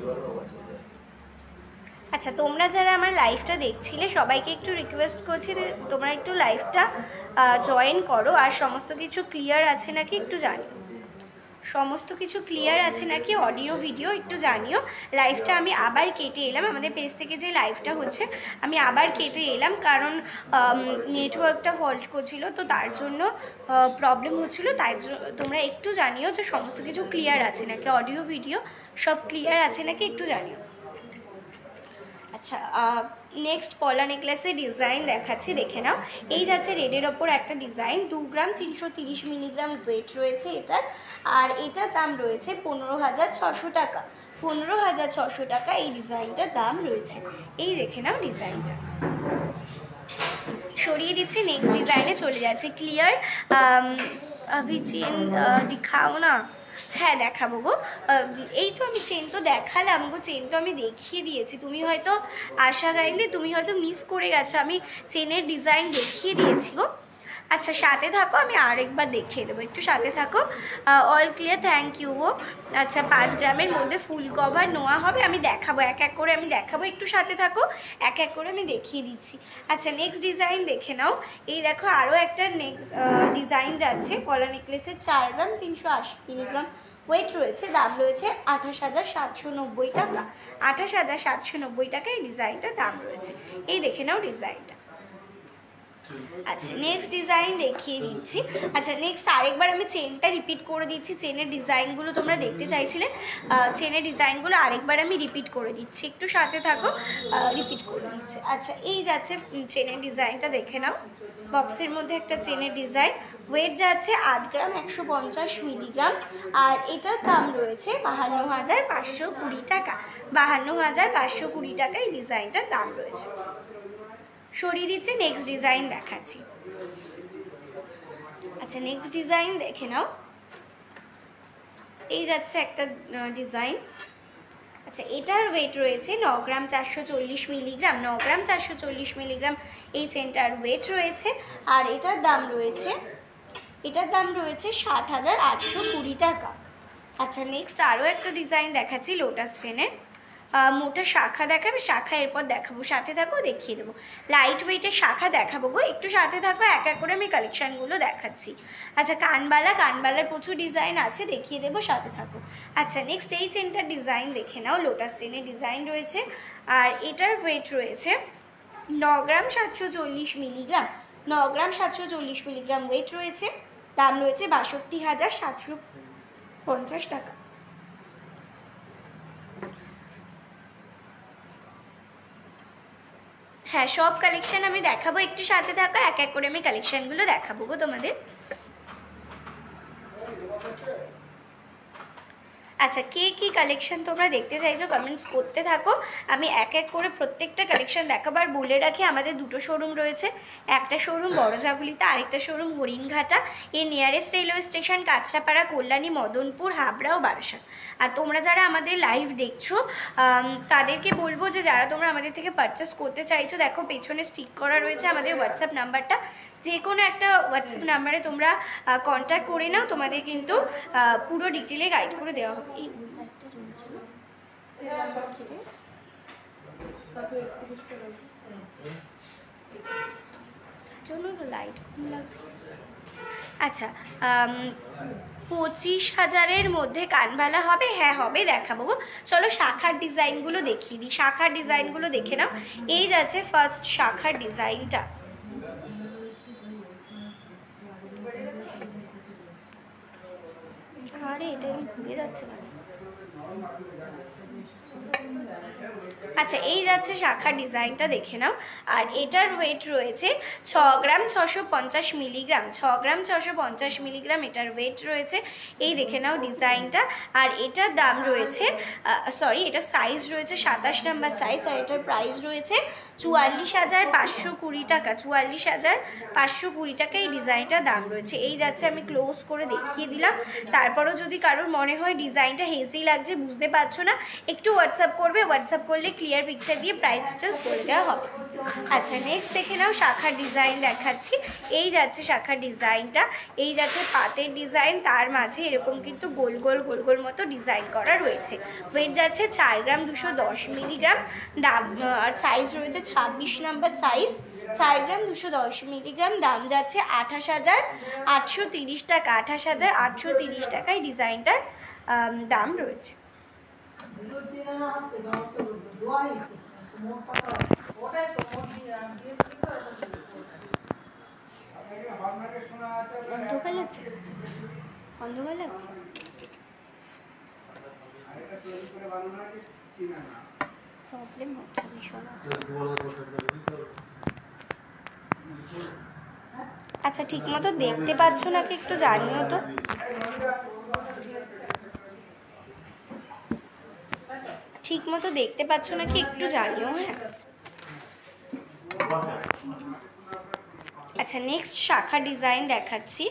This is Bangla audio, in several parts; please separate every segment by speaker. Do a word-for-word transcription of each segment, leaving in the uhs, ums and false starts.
Speaker 1: আচ্ছা, তোমরা যারা আমার লাইভটা দেখছিলে সবাইকে একটু রিকোয়েস্ট করছি যে তোমরা একটু লাইভটা জয়েন করো, আর সমস্ত কিছু ক্লিয়ার আছে নাকি একটু জানিও, সমস্ত কিছু ক্লিয়ার আছে নাকি অডিও ভিডিও একটু জানিও। লাইভটা আমি আবার কেটে এলাম, আমাদের পেজ থেকে যে লাইভটা হচ্ছে আমি আবার কেটে এলাম, কারণ নেটওয়ার্কটা ফল্ট করছিল, তো তার জন্য প্রবলেম হচ্ছিলো। তাই তোমরা একটু জানিও যে সমস্ত কিছু ক্লিয়ার আছে নাকি, অডিও ভিডিও সব ক্লিয়ার আছে নাকি একটু জানিও। আচ্ছা, নেক্সট পলা নেকলেসের ডিজাইন দেখাচ্ছি, দেখে নাও। এই যাচ্ছে রেডের ওপর একটা ডিজাইন, দু গ্রাম তিনশো তিরিশ মিলিগ্রাম ওয়েট রয়েছে এটার, আর এটার দাম রয়েছে পনেরো হাজার ছশো টাকা। পনেরো হাজার ছশো টাকা এই ডিজাইনটার দাম রয়েছে। এই দেখে নাও ডিজাইনটা। সরিয়ে দিচ্ছি, নেক্সট ডিজাইনে চলে যাচ্ছে। ক্লিয়ার আভি চেন দেখাও না। হ্যাঁ দেখাবো গো, এই তো আমি চেন তো দেখালাম গো, চেন তো আমি দেখিয়ে দিয়েছি, তুমি হয়তো আশা গাইলে তুমি হয়তো মিস করে গেছো, আমি চেনের ডিজাইন দেখিয়ে দিয়েছি গো। আচ্ছা সাথে থাকো, আমি আরেকবার দেখিয়ে দেবো, একটু সাথে থাকো। অল ক্লিয়ার, থ্যাংক ইউ গো। আচ্ছা, পাঁচ গ্রামের মধ্যে ফুল কভার নেওয়া হবে, আমি দেখাবো এক এক করে, আমি দেখাবো, একটু সাথে থাকো, এক এক করে আমি দেখিয়ে দিচ্ছি। আচ্ছা নেক্সট ডিজাইন দেখে নাও। এই দেখো আরও একটা নেক্সট ডিজাইন যাচ্ছে, পলা নেকলেসের চার গ্রাম তিনশো আশি মিলিগ্রাম ওয়েট রয়েছে, দাম রয়েছে আঠাশ হাজার সাতশো নব্বই টাকা। আঠাশ হাজার সাতশো নব্বই টাকা এই ডিজাইনটার দাম রয়েছে। এই দেখে নাও ডিজাইনটা। আচ্ছা নেক্সট ডিজাইন দেখিয়ে দিচ্ছি। আচ্ছা নেক্সট আরেকবার আমি চেনটা রিপিট করে দিচ্ছি, চেনের ডিজাইনগুলো তোমরা দেখতে চাইছিলে, চেনের ডিজাইনগুলো আরেকবার আমি রিপিট করে দিচ্ছি, একটু সাথে থাকো, রিপিট করে দিচ্ছি। আচ্ছা এই যাচ্ছে চেনের ডিজাইনটা, দেখে নাও। বক্সের মধ্যে একটা চেনের ডিজাইন, ওয়েট যাচ্ছে আট গ্রাম একশো পঞ্চাশ মিলিগ্রাম, আর এটার দাম রয়েছে বাহান্ন হাজার পাঁচশো কুড়ি টাকা। বাহান্ন হাজার পাঁচশো কুড়ি টাকা এই ডিজাইনটার দাম রয়েছে। সরিয়ে দিচ্ছে, নেক্সট ডিজাইন দেখাচ্ছি। আচ্ছা নেক্সট ডিজাইন দেখে নাও। এই যাচ্ছে একটা ডিজাইন। আচ্ছা এটার ওয়েট রয়েছে ন গ্রাম চারশো চল্লিশ মিলিগ্রাম। ন গ্রাম চারশো চল্লিশ মিলিগ্রাম এই চেনটার ওয়েট রয়েছে, আর এটার দাম রয়েছে এটার দাম রয়েছে ষাট হাজার আটশো কুড়ি টাকা। আচ্ছা নেক্সট আরও একটা ডিজাইন দেখাচ্ছি লোটাস চেনের। মোটা শাখা দেখাবে, শাখা এরপর দেখাবো, সাথে থাকো দেখিয়ে দেবো। লাইট ওয়েটের শাখা দেখাবো গো, একটু সাথে থাকো, এক এক করে আমি কালেকশানগুলো দেখাচ্ছি। আচ্ছা কানবালা, কানবালার প্রচুর ডিজাইন আছে, দেখিয়ে দেবো, সাথে থাকো। আচ্ছা নেক্সট এই চেনটার ডিজাইন দেখে নাও, লোটাস চেনের ডিজাইন রয়েছে, আর এটার ওয়েট রয়েছে ন গ্রাম সাতশো চল্লিশ মিলিগ্রাম। ন গ্রাম সাতশো চল্লিশ মিলিগ্রাম ওয়েট রয়েছে, দাম রয়েছে বাষট্টি হাজার সাতশো পঞ্চাশ টাকা। হ্যাঁ সব কালেকশন আমি দেখাবো, একটু সাথে থাকো, এক এক করে আমি কালেকশনগুলো দেখাবো গো তোমাদের। আচ্ছা কে কি কালেকশন তোমরা দেখতে চাইছো কমেন্টস করতে থাকো, আমি এক এক করে প্রত্যেকটা কালেকশন দেখাবো। আর বলে রাখি আমাদের দুটো শোরুম রয়েছে, একটা শোরুম বড়জাগুলিতে, আরেকটা শোরুম হরিণঘাটা। এর nearest railway station Kanchrapara, Kalyani, Madanpur, Habra ও বারাসাত। আর তোমরা যারা আমাদের লাইভ দেখছো তাদেরকে বলবো যে যারা তোমরা আমাদের থেকে পারচেস করতে চাইছো, দেখো পেছনে স্টিক করা রয়েছে আমাদের হোয়াটসঅ্যাপ নাম্বারটা, যে কোনো একটা হোয়াটসঅ্যাপ নাম্বারে তোমরা কন্ট্যাক্ট করে নাও, তোমাদের কিন্তু পুরো ডিটেলে গাইড করে দেওয়া হবে। এই লাইট কম লাগছে। আচ্ছা পঁচিশ হাজারের মধ্যে কানবালা হবে, হ্যাঁ হবে, দেখাবো গো। চলো শাখার ডিজাইনগুলো দেখিয়ে দিই, শাখার ডিজাইনগুলো দেখে নাও। এই যাচ্ছে ফার্স্ট শাখার ডিজাইনটা। আরে এটা আমি ভুলে যাচ্ছে না। আচ্ছা এই যাচ্ছে শাখার ডিজাইনটা, দেখে নাও। আর এটার ওয়েট রয়েছে ছ গ্রাম ছশো পঞ্চাশ মিলিগ্রাম। ছ গ্রাম ছশো পঞ্চাশ মিলিগ্রাম এটার ওয়েট রয়েছে। এই দেখে নাও ডিজাইনটা। আর এটার দাম রয়েছে, সরি এটা সাইজ রয়েছে সাতাশ নাম্বার সাইজ, আর এটার প্রাইস রয়েছে চুয়াল্লিশ হাজার পাঁচশো কুড়ি টাকা। চুয়াল্লিশ হাজার পাঁচশো কুড়ি টাকা এই ডিজাইনটার দাম রয়েছে। এই যাচ্ছে, আমি ক্লোজ করে দেখিয়ে দিলাম। তারপরও যদি কারোর মনে হয় ডিজাইনটা হেজি লাগছে, বুঝতে পারছো না, একটু হোয়াটসঅ্যাপ করবে। হোয়াটসঅ্যাপ করলে ক্লিয়ার পিকচার দিয়ে প্রাইস ডিটেলস বলে দেওয়া হবে। আচ্ছা নেক্সট দেখে নাও, শাখার ডিজাইন দেখাচ্ছি। এই যাচ্ছে শাখার ডিজাইনটা, এই যাচ্ছে পাতের ডিজাইন, তার মাঝে এরকম কিন্তু গোল গোল গোল গোল মতো ডিজাইন করা রয়েছে। ওয়েট যাচ্ছে চার গ্রাম দুশো দশ মিলিগ্রাম, দাম আর সাইজ রয়েছে ছাব্বিশ নাম্বার সাইজ, চার গ্রাম দুশো দশ মিলিগ্রাম, দাম যাচ্ছে আঠাশ হাজার আটশো তিরিশ টাকা। আঠাশ হাজার আটশো তিরিশ টাকায় ডিজাইনটার দাম রয়েছে। অন্ধকার লাগছে, অন্ধকার লাগছে। প্রবলেম হচ্ছে ভীষণ। আচ্ছা ঠিক মতো দেখতে পাচ্ছ নাকি একটু জানিও তো। ঠিক মতো দেখতে পাচ্ছ নাকি একটু জানিও। হ্যাঁ আচ্ছা নেক্সট শাখা ডিজাইন দেখাচ্ছি।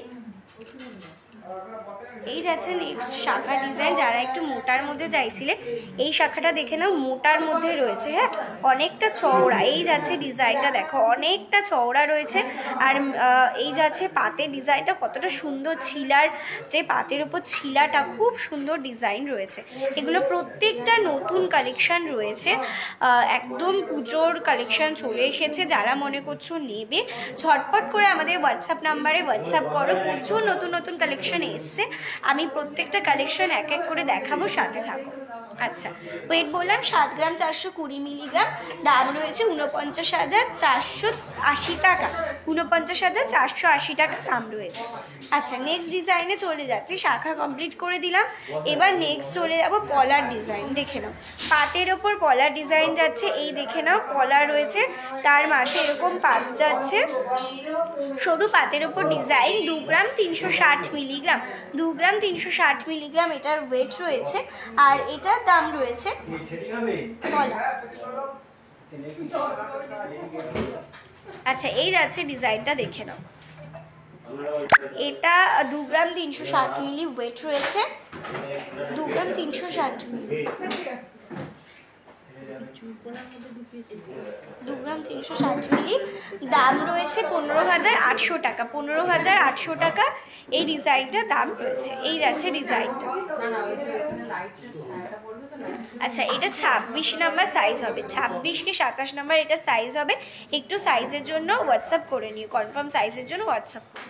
Speaker 1: এই যাচ্ছে নেক্সট শাখা ডিজাইন। যারা একটু মোটার মধ্যে চাইছিলে এই শাখাটা দেখে নাও, মোটার মধ্যে রয়েছে। হ্যাঁ অনেকটা চওড়া, এই যাচ্ছে ডিজাইনটা দেখো অনেকটা চওড়া রয়েছে। আর এই যাচ্ছে পাতের ডিজাইনটা কতটা সুন্দর, ছিলার যে পাতের উপর ছিলাটা খুব সুন্দর ডিজাইন রয়েছে। এগুলো প্রত্যেকটা নতুন কালেকশন রয়েছে, একদম পুজোর কালেকশন চলে এসেছে। যারা মনে করছো নেবে ঝটপট করে আমাদের হোয়াটসঅ্যাপ নাম্বারে হোয়াটসঅ্যাপ করো। প্রচুর নতুন নতুন কালেকশন এসছে, আমি প্রত্যেকটা কালেকশন এক এক করে দেখাবো, সাথে থাকো। আচ্ছা ওয়েট বললাম সাত গ্রাম চারশো কুড়ি মিলিগ্রাম, দাম রয়েছে উনপঞ্চাশ হাজার চারশো আশি টাকা। উনপঞ্চাশ হাজার চারশো আশি টাকা দাম রয়েছে। আচ্ছা নেক্সট ডিজাইনে চলে যাচ্ছি, শাখা কমপ্লিট করে দিলাম। এবার নেক্সট চলে যাবো পলার ডিজাইন। দেখে নাও পাতের ওপর পলার ডিজাইন যাচ্ছে, এই দেখে নাও পলা রয়েছে, তার মাঝে এরকম পাত যাচ্ছে, সরু পাতের ওপর ডিজাইন। দু গ্রাম তিনশো ষাট মিলিগ্রাম, দু গ্রাম তিনশো ষাট মিলিগ্রাম এটার ওয়েট রয়েছে। আর এটার দাম রয়েছে পলা। আচ্ছা এই যাচ্ছে ডিজাইনটা দেখে নাও। এটা দু গ্রাম তিনশো ষাট মিলি ওয়েট রয়েছে, দু গ্রাম তিনশো ষাট মিলি, দু গ্রাম তিনশো ষাট মিলি, দাম রয়েছে পনেরো হাজার আটশো টাকা। পনেরো হাজার আটশো টাকা এই ডিজাইনটা দাম রয়েছে। এই যাচ্ছে ডিজাইনটা। আচ্ছা এটা ছাব্বিশ নাম্বার সাইজ হবে, ছাব্বিশ কি সাতাশ নাম্বার এটা সাইজ হবে। একটু সাইজের জন্য হোয়াটসঅ্যাপ করে নিও, কনফার্ম সাইজের জন্য হোয়াটসঅ্যাপ করে।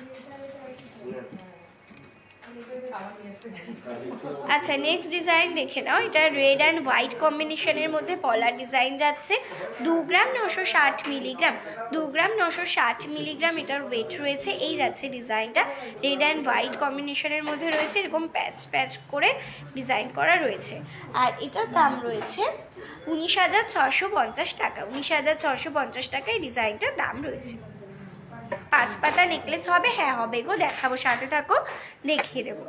Speaker 1: আচ্ছা নেক্সট ডিজাইন দেখে নাও, এটা রেড অ্যান্ড হোয়াইট কম্বিনেশনের মধ্যে পলার ডিজাইন যাচ্ছে। দু গ্রাম নশো ষাট মিলিগ্রাম, দু গ্রাম নশো ষাট মিলিগ্রাম এটার ওয়েট রয়েছে। এই যাচ্ছে ডিজাইনটা, রেড অ্যান্ড হোয়াইট কম্বিনেশনের মধ্যে রয়েছে, এরকম প্যাচ প্যাচ করে ডিজাইন করা রয়েছে। আর এটার দাম রয়েছে উনিশ হাজার ছশো পঞ্চাশ টাকা। উনিশ হাজার ছশো পঞ্চাশ টাকা এই ডিজাইনটার দাম রয়েছে। পাঁচ পাতা নেকলেস হবে, হ্যাঁ হবে গো, দেখাবো, সাথে থাকো দেখিয়ে দেবো।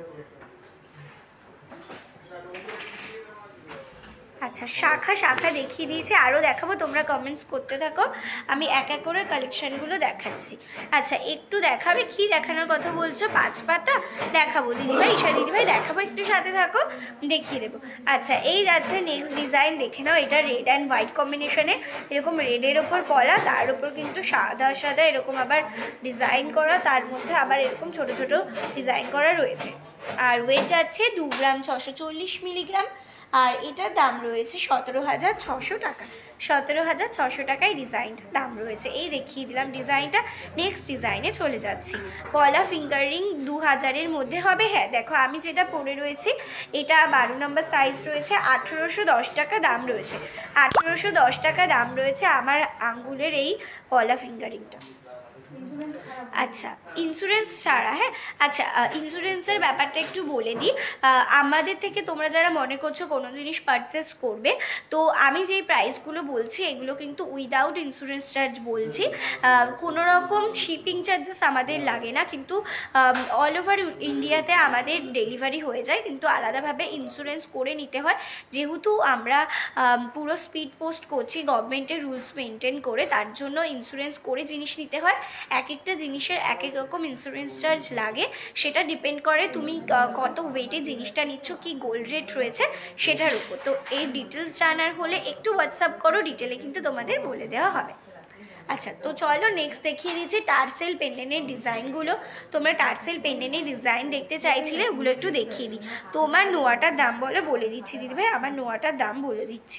Speaker 1: আচ্ছা শাখা শাখা দেখিয়ে দিয়েছি, আরও দেখাবো, তোমরা কমেন্টস করতে থাকো, আমি এক এক করে কালেকশনগুলো দেখাচ্ছি। আচ্ছা একটু দেখাবে, কি দেখানোর কথা বলছো? পাঁচ পাতা দেখাবো দিদিভাই, ঈশা দিদিভাই দেখাবো, একটু সাথে থাকো দেখিয়ে দেবো। আচ্ছা এই যাচ্ছে নেক্সট ডিজাইন দেখে নাও, এটা রেড অ্যান্ড হোয়াইট কম্বিনেশনে, এরকম রেডের ওপর পলা, তার উপর কিন্তু সাদা সাদা এরকম আবার ডিজাইন করা, তার মধ্যে আবার এরকম ছোট ছোট ডিজাইন করা রয়েছে। আর ওয়েট যাচ্ছে দু গ্রাম ছশো চল্লিশ মিলিগ্রাম, আর এটার দাম রয়েছে সতেরো হাজার ছশো টাকা। সতেরো হাজার ছশো টাকায় ডিজাইনটার দাম রয়েছে। এই দেখিয়ে দিলাম ডিজাইনটা। নেক্সট ডিজাইনে চলে যাচ্ছি, পলা ফিঙ্গার রিং দু হাজারের মধ্যে হবে। হ্যাঁ দেখো আমি যেটা পরে রয়েছি এটা বারো নম্বর সাইজ রয়েছে, আঠেরোশো দশ টাকা দাম রয়েছে। আঠেরোশো দশ টাকা দাম রয়েছে আমার আঙ্গুলের এই পলা ফিঙ্গার রিংটা। আচ্ছা ইন্স্যুরেন্স ছাড়া, হ্যাঁ আচ্ছা ইন্স্যুরেন্সের ব্যাপারটা একটু বলে দিই। আমাদের থেকে তোমরা যারা মনে করছো কোনো জিনিস পারচেস করবে, তো আমি যেই প্রাইসগুলো বলছি এগুলো কিন্তু উইদাউট ইন্স্যুরেন্স চার্জ বলছি। কোনো রকম শিপিং চার্জেস আমাদের লাগে না, কিন্তু অল ওভার ইন্ডিয়াতে আমাদের ডেলিভারি হয়ে যায়, কিন্তু আলাদাভাবে ইন্স্যুরেন্স করে নিতে হয়, যেহেতু আমরা পুরো স্পিড পোস্ট করছি গভর্নমেন্টের রুলস মেনটেন করে, তার জন্য ইন্স্যুরেন্স করে জিনিস নিতে হয়। এক একটা জিনিসের এক এক রকম রকম ইন্স্যুরেন্স চার্জ লাগে সেটা ডিপেন্ড করে তুমি কত ওয়েটে জিনিসটা নিচ্ছ, কি গোল্ড রেট রয়েছে সেটার উপর। তো এই ডিটেলস জানার হলে একটু হোয়াটসঅ্যাপ করো, ডিটেলে কিন্তু তোমাদের বলে দেওয়া হবে। আচ্ছা, তো চলো নেক্সট দেখিয়ে দিচ্ছি টার্সেল পেন্ডেন্টের ডিজাইনগুলো। তোমরা টার্সেল পেন্ডেন্টের ডিজাইন দেখতে চাইছিলে, ওগুলো একটু দেখিয়ে দিই। তোমার নোয়াটার দাম বলে বলে দিচ্ছি দিদিভাই, আমার নোয়াটার দাম বলে দিচ্ছি।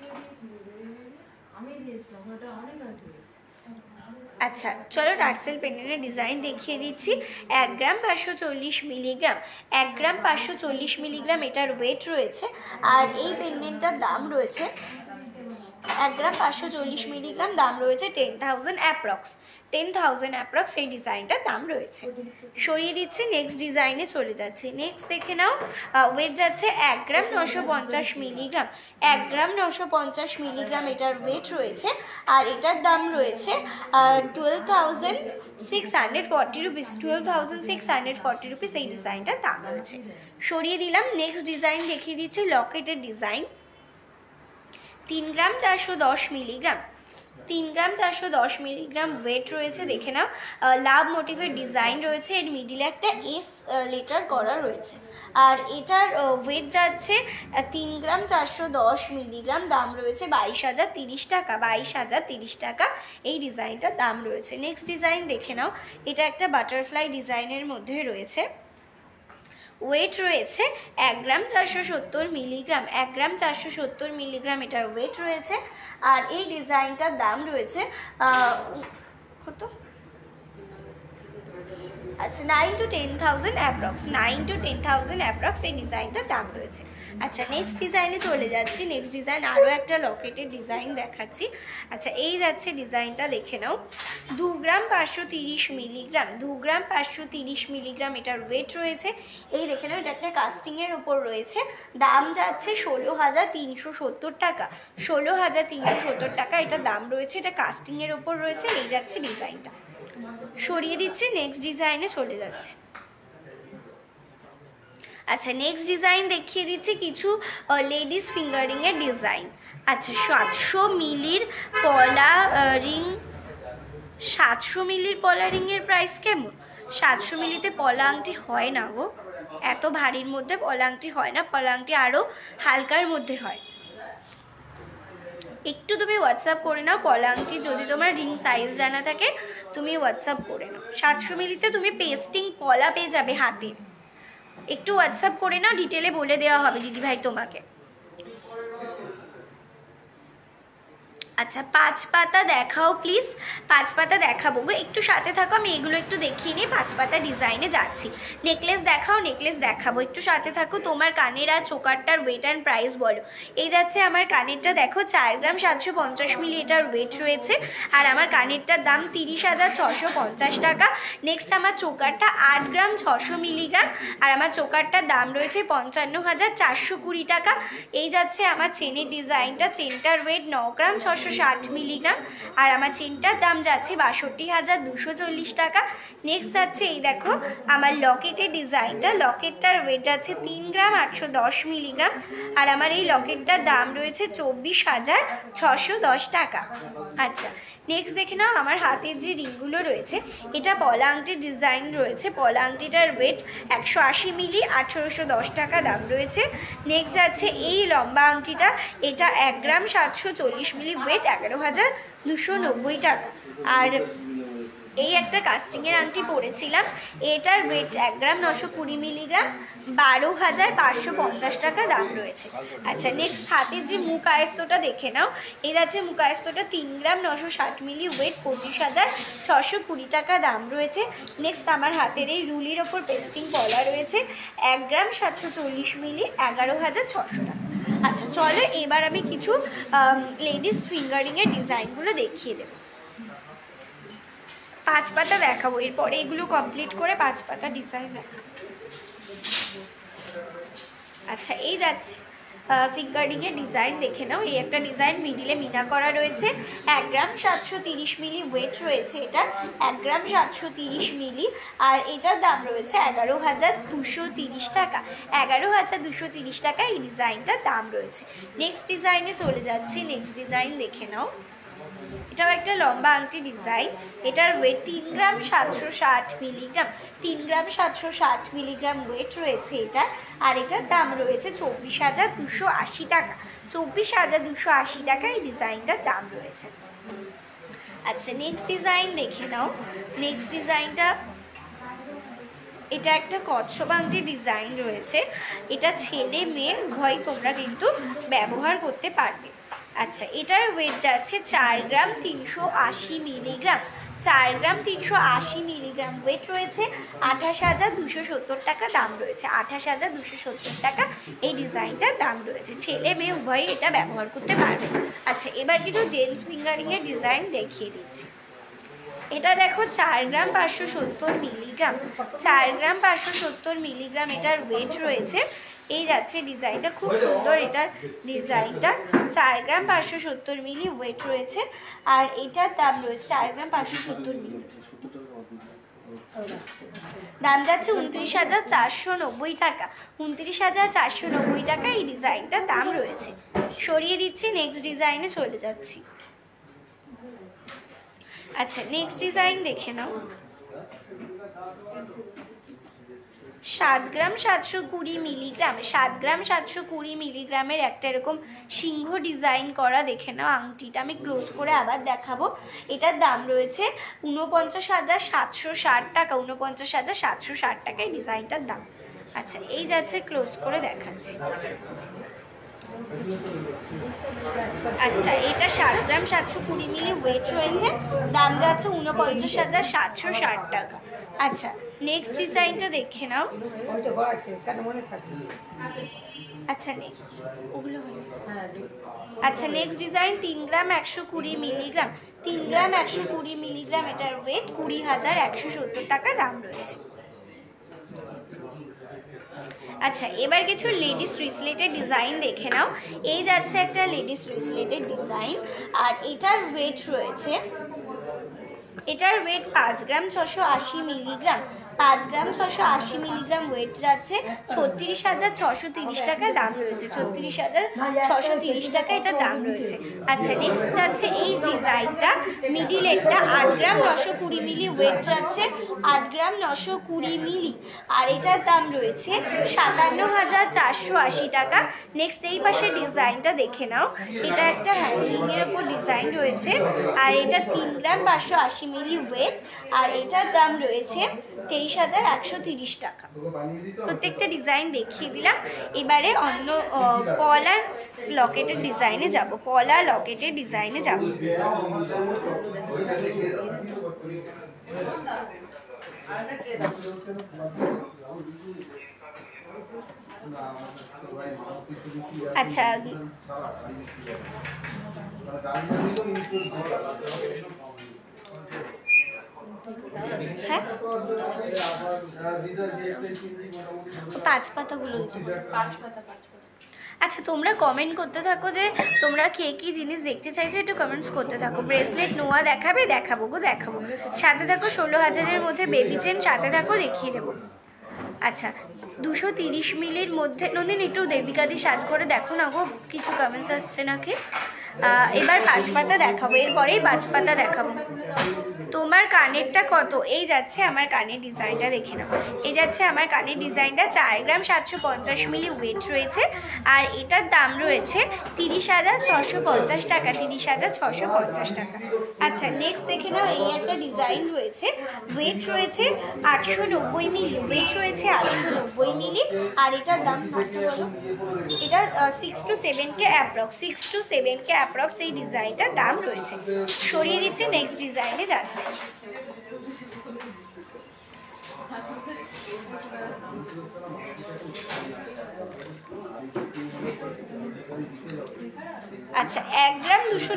Speaker 1: আচ্ছা চলো টার্সেল পেন্ডেন্টের ডিজাইন দেখিয়ে দিচ্ছি। এক গ্রাম পাঁচশো চল্লিশ মিলিগ্রাম, এক গ্রাম পাঁচশো চল্লিশ মিলিগ্রাম এটার ওয়েট রয়েছে। আর এই পেন্ডেন্টটার দাম রয়েছে এক গ্রাম পাঁচশো চল্লিশ মিলিগ্রাম, দাম রয়েছে ten thousand approx, ten thousand approx এই ডিজাইনটার দাম রয়েছে। সরিয়ে দিচ্ছি, নেক্সট ডিজাইনে চলে যাচ্ছি। নেক্সট দেখে নাও, ওয়েট যাচ্ছে এক গ্রাম নশো পঞ্চাশ মিলিগ্রাম, এক গ্রাম নশো পঞ্চাশ মিলিগ্রাম এটার ওয়েট রয়েছে। আর এটার দাম রয়েছে twelve thousand six hundred forty rupees, twelve thousand six hundred forty rupees এই ডিজাইনটার দাম রয়েছে। সরিয়ে দিলাম, নেক্সট ডিজাইন দেখিয়ে দিচ্ছি লকেটের ডিজাইন। তিন গ্রাম চারশো দশ মিলিগ্রাম, তিন গ্রাম চারশো দশ মিলিগ্রাম ওয়েট রয়েছে। দেখে নাও, লাভ মোটিভের ডিজাইন রয়েছে, এর মিডিলে একটা এস লেটার করা রয়েছে। আর এটার ওয়েট যাচ্ছে তিন গ্রাম চারশো দশ মিলিগ্রাম, দাম রয়েছে বাইশ হাজার তিরিশ টাকা, বাইশ হাজার তিরিশ টাকা এই ডিজাইনটার দাম রয়েছে। নেক্সট ডিজাইন দেখে নাও, এটা একটা বাটারফ্লাই ডিজাইনের মধ্যে রয়েছে। ওয়েট রয়েছে এক গ্রাম চারশো সত্তর মিলিগ্রাম, এক গ্রাম চারশো সত্তর মিলিগ্রাম এটার ওয়েট রয়েছে। আর এই ডিজাইনটার দাম রয়েছে কত, আচ্ছা nine to ten thousand approx, nine to ten thousand approx এই ডিজাইনটার দাম রয়েছে। আচ্ছা নেক্সট ডিজাইনে চলে যাচ্ছি। নেক্সট ডিজাইন আরও একটা লকেটের ডিজাইন দেখাচ্ছি। আচ্ছা এই যাচ্ছে ডিজাইনটা, দেখে নাও। দু গ্রাম পাঁচশো তিরিশ মিলিগ্রাম, দু গ্রাম পাঁচশো তিরিশ মিলিগ্রাম এটার ওয়েট রয়েছে। এই দেখে নাও, এটা একটা কাস্টিংয়ের ওপর রয়েছে, দাম যাচ্ছে ষোলো হাজার তিনশো সত্তর টাকা, ষোলো হাজার তিনশো সত্তর টাকা এটার দাম রয়েছে। এটা কাস্টিংয়ের ওপর রয়েছে। এই যাচ্ছে ডিজাইনটা, সরিয়ে দিচ্ছি, নেক্সট ডিজাইনে চলে যাচ্ছে। আচ্ছা নেক্সট ডিজাইন দেখিয়ে দিচ্ছি কিছু লেডিস ফিঙ্গারিং এর ডিজাইন। আচ্ছা সাতশো মিলির পলা রিং, সাতশো মিলির পলা রিং এর প্রাইস কেমন? সাতশো মিলিতে পলা আংটি হয় না গো, এত ভারীর মধ্যে পলা আংটি হয় না, পলা আংটি আরও হালকার মধ্যে হয়। একটু তুমি হোয়াটসঅ্যাপ করে নাও, পলা আংটি যদি তোমার রিং সাইজ জানা থাকে তুমি হোয়াটসঅ্যাপ করে নাও। সাতশো মিলিতে তুমি পেস্টিং পলা পেয়ে যাবে হাতে, একটু হোয়াটসঅ্যাপ করে নাও, ডিটেলে বলে দেওয়া হবে দিদিভাই তোমাকে। আচ্ছা পাঁচ পাতা দেখাও প্লিজ, পাঁচ পাতা দেখাবো গো, একটু সাথে থাকো, আমি এগুলো একটু দেখিয়ে নিয়ে পাঁচ পাতা ডিজাইনে যাচ্ছি। নেকলেস দেখাও, নেকলেস দেখাবো, একটু সাথে থাকো। তোমার কানের আর চোকারটার ওয়েট অ্যান্ড প্রাইস বলো। এই যাচ্ছে আমার কানেরটা, দেখো চার গ্রাম সাতশো পঞ্চাশ মিলি এটার ওয়েট রয়েছে। আর আমার কানেরটার দাম তিরিশ হাজার ছশো পঞ্চাশ টাকা। নেক্সট আমার চোকারটা আট গ্রাম ছশো মিলিগ্রাম, আর আমার চোকারটার দাম রয়েছে পঞ্চান্ন হাজার চারশো কুড়ি টাকা। এই যাচ্ছে আমার চেনের ডিজাইনটা, চেনটার ওয়েট ন গ্রাম ছশো ষাট মিলিগ্রাম, আর আমার চেনটার দাম যাচ্ছে বাষট্টি হাজার দুশো চল্লিশ টাকা। নেক্সট যাচ্ছে এই দেখো আমার লকেটের ডিজাইনটা, লকেটটার ওয়েট যাচ্ছে তিন গ্রাম আটশো দশ মিলিগ্রাম, আর আমার এই লকেটটার দাম রয়েছে চব্বিশ হাজার ছশো দশ টাকা। আচ্ছা নেক্সট দেখে নাও আমার হাতের যে রিংগুলো রয়েছে, এটা পলা আংটির ডিজাইন রয়েছে, পলা আংটিটার ওয়েট একশো আশি মিলি, আঠেরোশো দশ টাকা দাম রয়েছে। নেক্সট যাচ্ছে এই লম্বা আংটিটা, এটা এক গ্রাম সাতশো চল্লিশ মিলি, ওয়েট এগারো হাজার দুশো নব্বই টাকা। আর এই একটা কাস্টিংয়ের আংটি পরেছিলাম, এটার ওয়েট এক গ্রাম নশো কুড়ি মিলিগ্রাম, বারো হাজার পাঁচশো পঞ্চাশ টাকা দাম রয়েছে। আচ্ছা নেক্সট হাতের যে মুখ আয়স্তটা দেখে নাও, এর আছে মুখ আয়স্তটা তিন গ্রাম নশো ষাট মিলি, ওয়েট পঁচিশ হাজার ছশো কুড়ি টাকা দাম রয়েছে। নেক্সট আমার হাতের এই রুলির ওপর পেস্টিং পলা রয়েছে, এক গ্রাম সাতশো চল্লিশ মিলি, এগারো হাজার ছশো টাকা। আচ্ছা চলো এবার আমি কিছু লেডিস ফিঙ্গারিংয়ের ডিজাইনগুলো দেখিয়ে দেবো। পাঁচ পাতা দেখাবো, এরপরে এগুলো কমপ্লিট করে পাঁচ পাতা ডিজাইন দেখাবো। আচ্ছা এই যাচ্ছে ফিঙ্গারিংয়ের ডিজাইন, দেখে নাও। এই একটা ডিজাইন মিডিলে মিনা করা রয়েছে, এক গ্রাম সাতশো তিরিশ মিলি ওয়েট রয়েছে, এটা এক গ্রাম সাতশো তিরিশ মিলি, আর এটার দাম রয়েছে এগারো হাজার দুশো তিরিশ টাকা, এগারো হাজার দুশো তিরিশ টাকা এই ডিজাইনটার দাম রয়েছে। নেক্সট ডিজাইনে চলে যাচ্ছি। নেক্সট ডিজাইন দেখে নাও। এটাও একটা লম্বা আংটি ডিজাইন। এটার ওয়েট তিন গ্রাম সাতশো ষাট মিলিগ্রাম, তিন গ্রাম সাতশো ষাট মিলিগ্রাম ওয়েট রয়েছে এটা। আর এটার দাম রয়েছে চব্বিশ হাজার দুশো আশি টাকা, চব্বিশ হাজার দুশো আশি টাকা এই ডিজাইনটার দাম রয়েছে। আচ্ছা নেক্সট ডিজাইন দেখে নাও। নেক্সট ডিজাইনটা, এটা একটা কচ্ছপ আংটি ডিজাইন রয়েছে। এটা ছেলে মেয়ে উভয় তোমরা কিন্তু ব্যবহার করতে পারবে। আচ্ছা এটার ওয়েট যাচ্ছে চার গ্রাম তিনশো আশি মিলিগ্রাম, চার গ্রাম তিনশো আশি মিলিগ্রাম ওয়েট রয়েছে। আঠাশ হাজার দুশো সত্তর টাকা দাম রয়েছে, আঠাশ হাজার দুশো সত্তর টাকা এই ডিজাইনটার দাম রয়েছে। ছেলে মেয়ে উভয়ই এটা ব্যবহার করতে পারবে। আচ্ছা এবার কিছু জেন্টস ফিঙ্গারিংয়ের ডিজাইন দেখিয়ে দিচ্ছি। এটা দেখো চার গ্রাম পাঁচশো সত্তর মিলিগ্রাম, চার গ্রাম পাঁচশো সত্তর মিলিগ্রাম এটার ওয়েট রয়েছে। এই যাচ্ছে ডিজাইনটা, খুব সুন্দর এটার ডিজাইনটা। চার গ্রাম পাঁচশো সত্তর মিলি ওয়েট রয়েছে। আর এটার দাম রয়েছে চার গ্রাম পাঁচশো সত্তর মিলি, দাম যাচ্ছে উনত্রিশ হাজার চারশো নব্বই টাকা, উনত্রিশ হাজার চারশো নব্বই টাকা এই ডিজাইনটার দাম রয়েছে। সরিয়ে দিচ্ছি, নেক্সট ডিজাইনে চলে যাচ্ছি। আচ্ছা নেক্সট ডিজাইন দেখে নাও। সাত গ্রাম সাতশো কুড়ি মিলিগ্রাম, সাত গ্রাম সাতশো কুড়ি মিলিগ্রামের একটা এরকম সিংহ ডিজাইন করা দেখে নাও আংটিটা। আমি ক্লোজ করে আবার দেখাবো। এটার দাম রয়েছে উনপঞ্চাশ হাজার সাতশো ষাট টাকা, উনপঞ্চাশ হাজার সাতশো ষাট টাকা এই ডিজাইনটার দাম। আচ্ছা এই যাচ্ছে, ক্লোজ করে দেখাচ্ছি। আচ্ছা এটা সাত গ্রাম সাতশো কুড়ি মিলি ওয়েট রয়েছে, দাম যাচ্ছে উনপঞ্চাশ হাজার সাতশো ষাট টাকা। আচ্ছা নেক্সট ডিজাইনটা দেখে নাও। আচ্ছা নেই ওগুলো, আচ্ছা নেক্সট ডিজাইন তিন গ্রাম একশো কুড়ি মিলিগ্রাম, তিন গ্রাম একশো কুড়ি মিলিগ্রাম এটার ওয়েট, কুড়ি হাজার একশো সত্তর টাকা দাম রয়েছে। আচ্ছা এবার কিছু লেডিস রিসলেটেড ডিজাইন দেখে নাও। এই যাচ্ছে একটা লেডিস রিসলেটেড ডিজাইন। আর এটার ওয়েট রয়েছে, এটার ওয়েট পাঁচ গ্রাম ছশো আশি মিলিগ্রাম, পাঁচ গ্রাম ছশো আশি মিলিগ্রাম ওয়েট যাচ্ছে ছত্রিশ হাজার ছশো তিরিশ টাকা দাম রয়েছে, ছত্রিশ হাজার ছশো তিরিশ টাকা এটা দাম রয়েছে। আচ্ছা নেক্সট যাচ্ছে এই ডিজাইনটা, মিডিলেরটা আট গ্রাম নশো কুড়ি মিলি ওয়েট যাচ্ছে, আট গ্রাম নশো কুড়ি মিলি। আর এটার দাম রয়েছে সাতান্ন হাজার চারশো আশি টাকা। নেক্সট এই পাশে ডিজাইনটা দেখে নাও। এটা একটা হ্যাঙ্গিংয়ের ওপর ডিজাইন রয়েছে। আর এটা তিন গ্রাম পাঁচশো আশি মিলি ওয়েট। আর এটার দাম রয়েছে তেইশ হাজার একশো তিরিশ টাকা। প্রত্যেকটা ডিজাইন দেখিয়ে দিলাম। এবারে অন্য পলা লকেটের ডিজাইনে যাব, পলা লকেটের ডিজাইনে যাব। আচ্ছা হ্যাঁ পাঁচ পাতাগুলো, পাঁচ পাতা পাঁচ পাতা। আচ্ছা তোমরা কমেন্ট করতে থাকো যে তোমরা কে কী জিনিস দেখতে চাইছো, একটু কমেন্টস করতে থাকো। ব্রেসলেট নোয়া দেখাবে, দেখাবো গো দেখাবো। সাথে থাকো ষোলো হাজারের মধ্যে বেবি চেন, সাথে থাকো দেখিয়ে দেবো। আচ্ছা দুশো তিরিশ মিলির মধ্যে, নন্দিন একটু দেবিকাদি সাজ করে দেখো না গো, কিছু কমেন্টস আসছে নাকি। এবার পাঁচ পাতা দেখাবো, এরপরেই পাঁচ পাতা দেখাবো। তোমার কানেরটা কত? এই যাচ্ছে আমার কানের ডিজাইনটা দেখে নাও। এই যাচ্ছে আমার কানের ডিজাইনটা, চার গ্রাম সাতশো পঞ্চাশ মিলি ওয়েট রয়েছে। আর এটার দাম রয়েছে তিরিশ হাজার ছশো পঞ্চাশ টাকা, তিরিশ হাজার ছশো পঞ্চাশ টাকা। আচ্ছা নেক্সট দেখে নাও, এই একটা ডিজাইন রয়েছে। ওয়েট রয়েছে আটশো নব্বই মিলি, ওয়েট রয়েছে আটশো নব্বই মিলি। আর এটার দাম কত বলো? এটা six to seven K approx, six to seven K approx এই ডিজাইনটার দাম রয়েছে। সরিয়ে দিচ্ছে, নেক্সট ডিজাইনে যাচ্ছে। আচ্ছা এক গ্রাম দুশো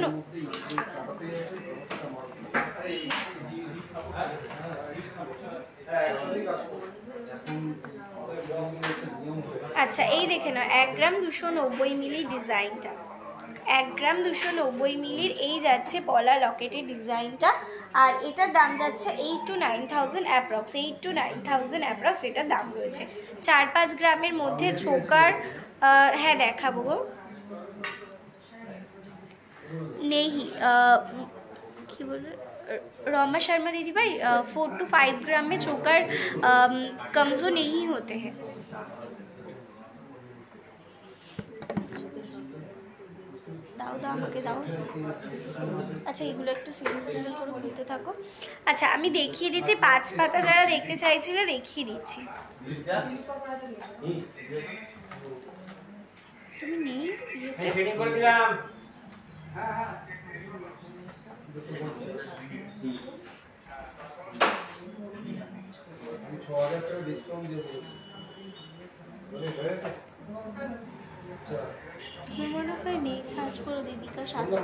Speaker 1: আচ্ছা এই দেখে নাও, এক গ্রাম দুশো নব্বই মিলি ডিজাইনটা, এক গ্রাম দুশো নব্বই মিলির এই যাচ্ছে পলা লকেটের ডিজাইনটা। আর এটার দাম যাচ্ছে eight to nine thousand approx, eight to nine thousand approx এটার দাম রয়েছে। চার পাঁচ গ্রামের মধ্যে চোকার, হ্যাঁ দেখাবো গো। নেই কি বলে रोमा शर्मा दीदी भाई फोर टू फाइव ग्राम में चोकर कमजोर नहीं होते हैं। দাও দাও আমাকে দাও। আচ্ছা এগুলো একটু সিঙ্গেল সিঙ্গেল করে খুলতে থাকো। আচ্ছা আমি দেখিয়ে দিচ্ছি, পাঁচ পাতা যারা দেখতে চাইছিলে দেখিয়ে দিচ্ছি। তুমি নেই সেটিং করে দিলাম। ছয় হাজার টাকা ডিসকাউন্ট দিয়ে বলছি বলে হয়েছে। মনে হয় নেই, সার্চ করে দীপিকা সাতশো।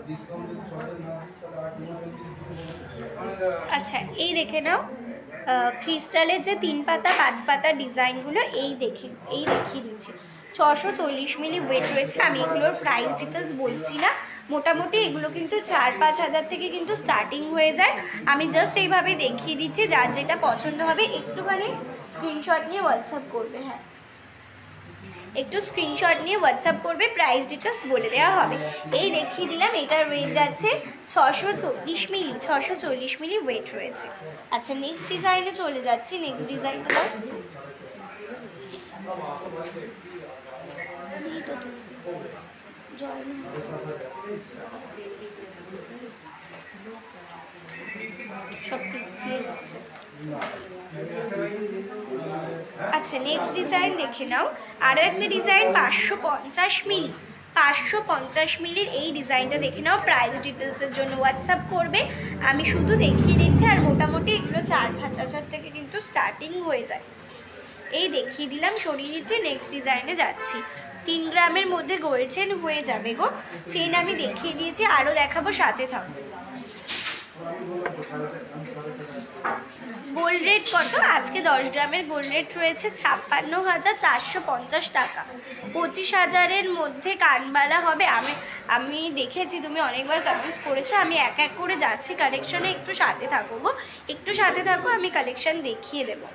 Speaker 1: আচ্ছা এই দেখে নাও ক্রিস্টালের যে তিন পাতা পাঁচ পাতা ডিজাইনগুলো, এই দেখে এই দেখিয়ে দিচ্ছি। ছশো চল্লিশ মিলি ওয়েট রয়েছে। আমি এগুলোর প্রাইস ডিটেলস বলছি না, মোটামুটি এগুলো কিন্তু চার পাঁচ হাজার থেকে কিন্তু স্টার্টিং হয়ে যায়। আমি জাস্ট এইভাবে দেখিয়ে দিচ্ছি, যার যেটা পছন্দ হবে একটুখানি স্ক্রিনশট নিয়ে হোয়াটসঅ্যাপ করবে। হ্যাঁ একটু স্ক্রিনশট নিয়ে হোয়াটসঅ্যাপ করবে, প্রাইস ডিটেলস বলে দেওয়া হবে। এই দেখিয়ে দিলাম, এটার ওয়েট যাচ্ছে ছশো চল্লিশ মিলি, ছশো চল্লিশ মিলি ওয়েট রয়েছে। আচ্ছা নেক্সট ডিজাইনে চলে যাচ্ছি। নেক্সট ডিজাইনটা দাও। সব পিছিয়ে যাচ্ছে। আচ্ছা নেক্সট ডিজাইন দেখে নাও, আরও একটা ডিজাইন পাঁচশো পঞ্চাশ মিলি, পাঁচশো পঞ্চাশ মিলির এই ডিজাইনটা দেখে নাও। প্রাইস ডিটেলসের জন্য হোয়াটসঅ্যাপ করবে, আমি শুধু দেখিয়ে দিচ্ছি। আর মোটামুটি এগুলো চার পাঁচ হাজার থেকে কিন্তু স্টার্টিং হয়ে যায়। এই দেখিয়ে দিলাম, সরিয়ে দিচ্ছি। নেক্সট ডিজাইনে যাচ্ছি। তিন গ্রামের মধ্যে গোল্ড চেন হয়ে যাবে গো। চেন আমি দেখিয়ে দিয়েছি, আরও দেখাবো, সাথে থাকবো। গোল্ড রেট কত? আজকে দশ গ্রামের গোল্ড রেট রয়েছে ছাপ্পান্ন হাজার চারশো পঞ্চাশ টাকা। পঁচিশ হাজারের মধ্যে কানবালা হবে। আমি আমি দেখেছি তুমি অনেকবার কনফিউজ করেছো, আমি এক এক করে যাচ্ছি কালেকশনে, একটু সাথে থাকো গো, একটু সাথে থাকো, আমি কালেকশন দেখিয়ে দেবো।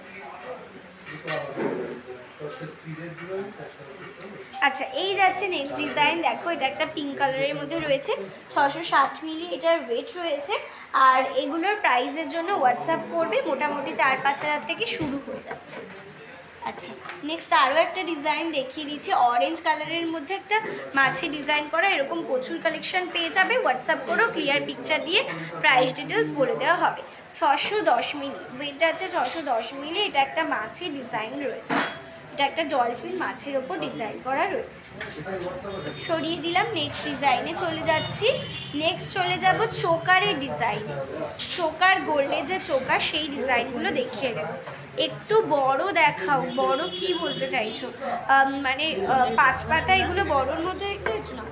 Speaker 1: আচ্ছা এই যাচ্ছে নেক্সট ডিজাইন। দেখো এটা একটা পিঙ্ক কালারের মধ্যে রয়েছে, ছশো ষাট মিলি এটার ওয়েট রয়েছে। আর এগুলোর প্রাইসের জন্য হোয়াটসঅ্যাপ করবে, মোটামুটি চার পাঁচ হাজার থেকে শুরু হয়ে যাচ্ছে। আচ্ছা নেক্সট আরও একটা ডিজাইন দেখিয়ে দিচ্ছি। অরেঞ্জ কালারের মধ্যে একটা মাছি ডিজাইন করা, এরকম প্রচুর কালেকশন পেয়ে যাবে। হোয়াটসঅ্যাপ করো, ক্লিয়ার পিকচার দিয়ে প্রাইস ডিটেলস বলে দেওয়া হবে। ছশো দশ মিলি ওয়েট আছে, ছশো দশ মিলি। এটা একটা মাছি ডিজাইন রয়েছে, এটা একটা ডলফিন মাছের ওপর ডিজাইন করা রয়েছে। সরিয়ে দিলাম। নেক্সট ডিজাইনে চলে যাচ্ছি। নেক্সট চলে যাব চোকারের ডিজাইনে। চোকার গোল্ডের যে চোকার, সেই ডিজাইনগুলো দেখিয়ে দেবো। একটু বড় দেখাও। বড় কি বলতে চাইছো? মানে পাঁচ পাতা এগুলো বড়োর মধ্যে দেখতে পাচ্ছ না?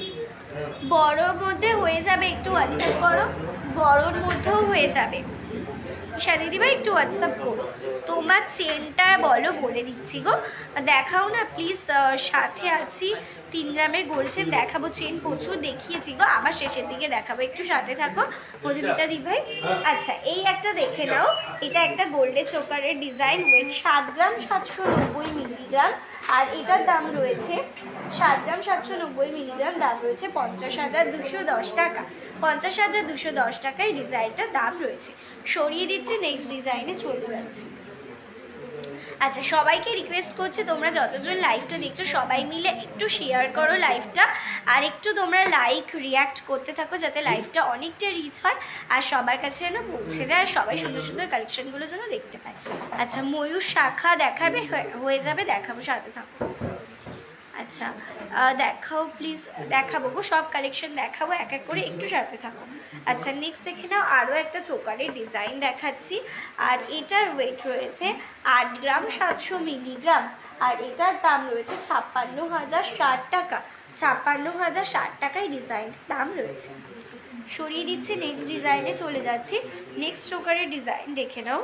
Speaker 1: বড়োর মধ্যে হয়ে যাবে, একটু হোয়াটসঅ্যাপ করো। বড়োর মধ্যেও হয়ে যাবে। ঈশা দিদিভাই একটু হোয়াটসঅ্যাপ করো। তোমার চেনটা বলো, বলে দিচ্ছি গো। দেখাও না প্লিজ, সাথে আছি। তিন গ্রামের গোল্ড চেন দেখাবো, চেন প্রচুর দেখিয়েছি গো, আবার শেষের দিকে দেখাবো, একটু সাথে থাকো মধুমিতা দিদিভাই। আচ্ছা এই একটা দেখে নাও, এটা একটা গোল্ডের চোকারের ডিজাইন। ওয়েট সাত গ্রাম সাতশো নব্বই মিলিগ্রাম। আর এটার দাম রয়েছে সাত গ্রাম সাতশো নব্বই মিলিগ্রাম, দাম রয়েছে পঞ্চাশ হাজার দুশো দশ টাকা। পঞ্চাশ হাজার দুশো দশ টাকায় ডিজাইনটার দাম রয়েছে। সরিয়ে দিচ্ছি, নেক্সট ডিজাইনে চলে যাচ্ছি। আচ্ছা সবাইকে রিকোয়েস্ট করছি, তোমরা যতজন লাইভটা দেখছো সবাই মিলে একটু শেয়ার করো লাইভটা, আর একটু তোমরা লাইক রিয়াক্ট করতে থাকো, যাতে লাইভটা অনেকটা রিচ হয় আর সবার কাছে যেন পৌঁছে যায়, আর সবাই সুন্দর সুন্দর কালেকশনগুলো যেন দেখতে পায়। আচ্ছা ময়ূর শাখা দেখাবে, হয়ে যাবে, দেখাবো, সাথে থাকো। আচ্ছা দেখাও প্লিজ, দেখাবো গো, সব কালেকশন দেখাবো এক এক করে, একটু সাথে থাকো। আচ্ছা নেক্সট দেখে নাও, আরও একটা চোকারের ডিজাইন দেখাচ্ছি। আর এটার ওয়েট রয়েছে আট গ্রাম সাতশো মিলিগ্রাম। আর এটার দাম রয়েছে ছাপ্পান্ন হাজার ষাট টাকা। ছাপ্পান্ন হাজার ষাট টাকায় ডিজাইনটার দাম রয়েছে। সরিয়ে দিচ্ছি, নেক্সট ডিজাইনে চলে যাচ্ছি। নেক্সট চোকারের ডিজাইন দেখে নাও।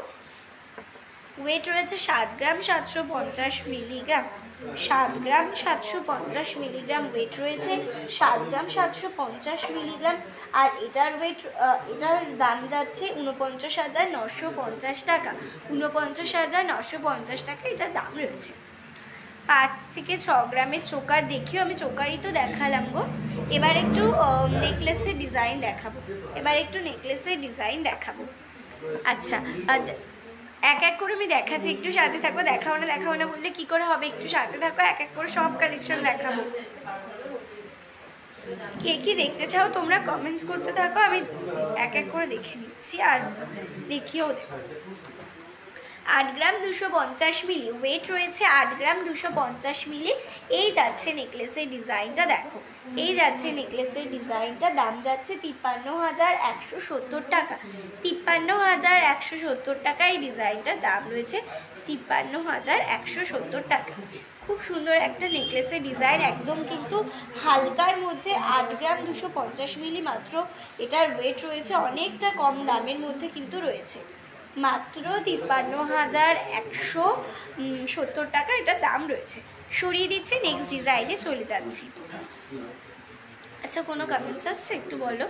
Speaker 1: ওয়েট রয়েছে সাত গ্রাম সাতশো পঞ্চাশ মিলিগ্রাম। সাত গ্রাম সাতশো পঞ্চাশ মিলিগ্রাম ওয়েট রয়েছে, সাত গ্রাম সাতশো পঞ্চাশ মিলিগ্রাম। আর এটার ওয়েট, এটার দাম যাচ্ছে উনপঞ্চাশ হাজার নশো পঞ্চাশ টাকা। উনপঞ্চাশ হাজার নশো পঞ্চাশ টাকা এটার দাম রয়েছে। পাঁচ থেকে ছ গ্রামের চোকার দেখিও, আমি চোকারই তো দেখালাম গো। এবার একটু নেকলেসের ডিজাইন দেখাবো, এবার একটু নেকলেসের ডিজাইন দেখাবো। আচ্ছা এক এক করে আমি দেখাচ্ছি, একটু সাথে থাকো। দেখাও না দেখাও না বললে কি করে হবে, একটু সাথে থাকো, এক এক করে সব কালেকশন দেখাবো। কে কি দেখতে চাও তোমরা কমেন্টস করতে থাকো, আমি এক এক করে দেখে নিচ্ছি আর দেখিও দেখো। আট গ্রাম দুশো পঞ্চাশ মিলি ওয়েট রয়েছে, আট গ্রাম দুশো পঞ্চাশ মিলি। এই যাচ্ছে নেকলেসের ডিজাইনটা, দেখো এই যাচ্ছে নেকলেসের ডিজাইনটা, দাম যাচ্ছে তিপ্পান্ন হাজার একশো সত্তর টাকা। তিপ্পান্ন হাজার একশো সত্তর টাকা এই ডিজাইনটার দাম রয়েছে, তিপ্পান্ন হাজার একশো সত্তর টাকা। খুব সুন্দর একটা নেকলেসের ডিজাইন, একদম কিন্তু হালকার মধ্যে, আট গ্রাম দুশো পঞ্চাশ মিলি মাত্র এটার ওয়েট রয়েছে, অনেকটা কম দামের মধ্যে কিন্তু রয়েছে, মাত্র তিপ্পান্ন হাজার একশো সত্তর টাকা এটার দাম রয়েছে। সরিয়ে দিচ্ছি, নেক্সট ডিজাইনে চলে যাচ্ছি। আচ্ছা কোনো কমেন্টস আসছে একটু বলো।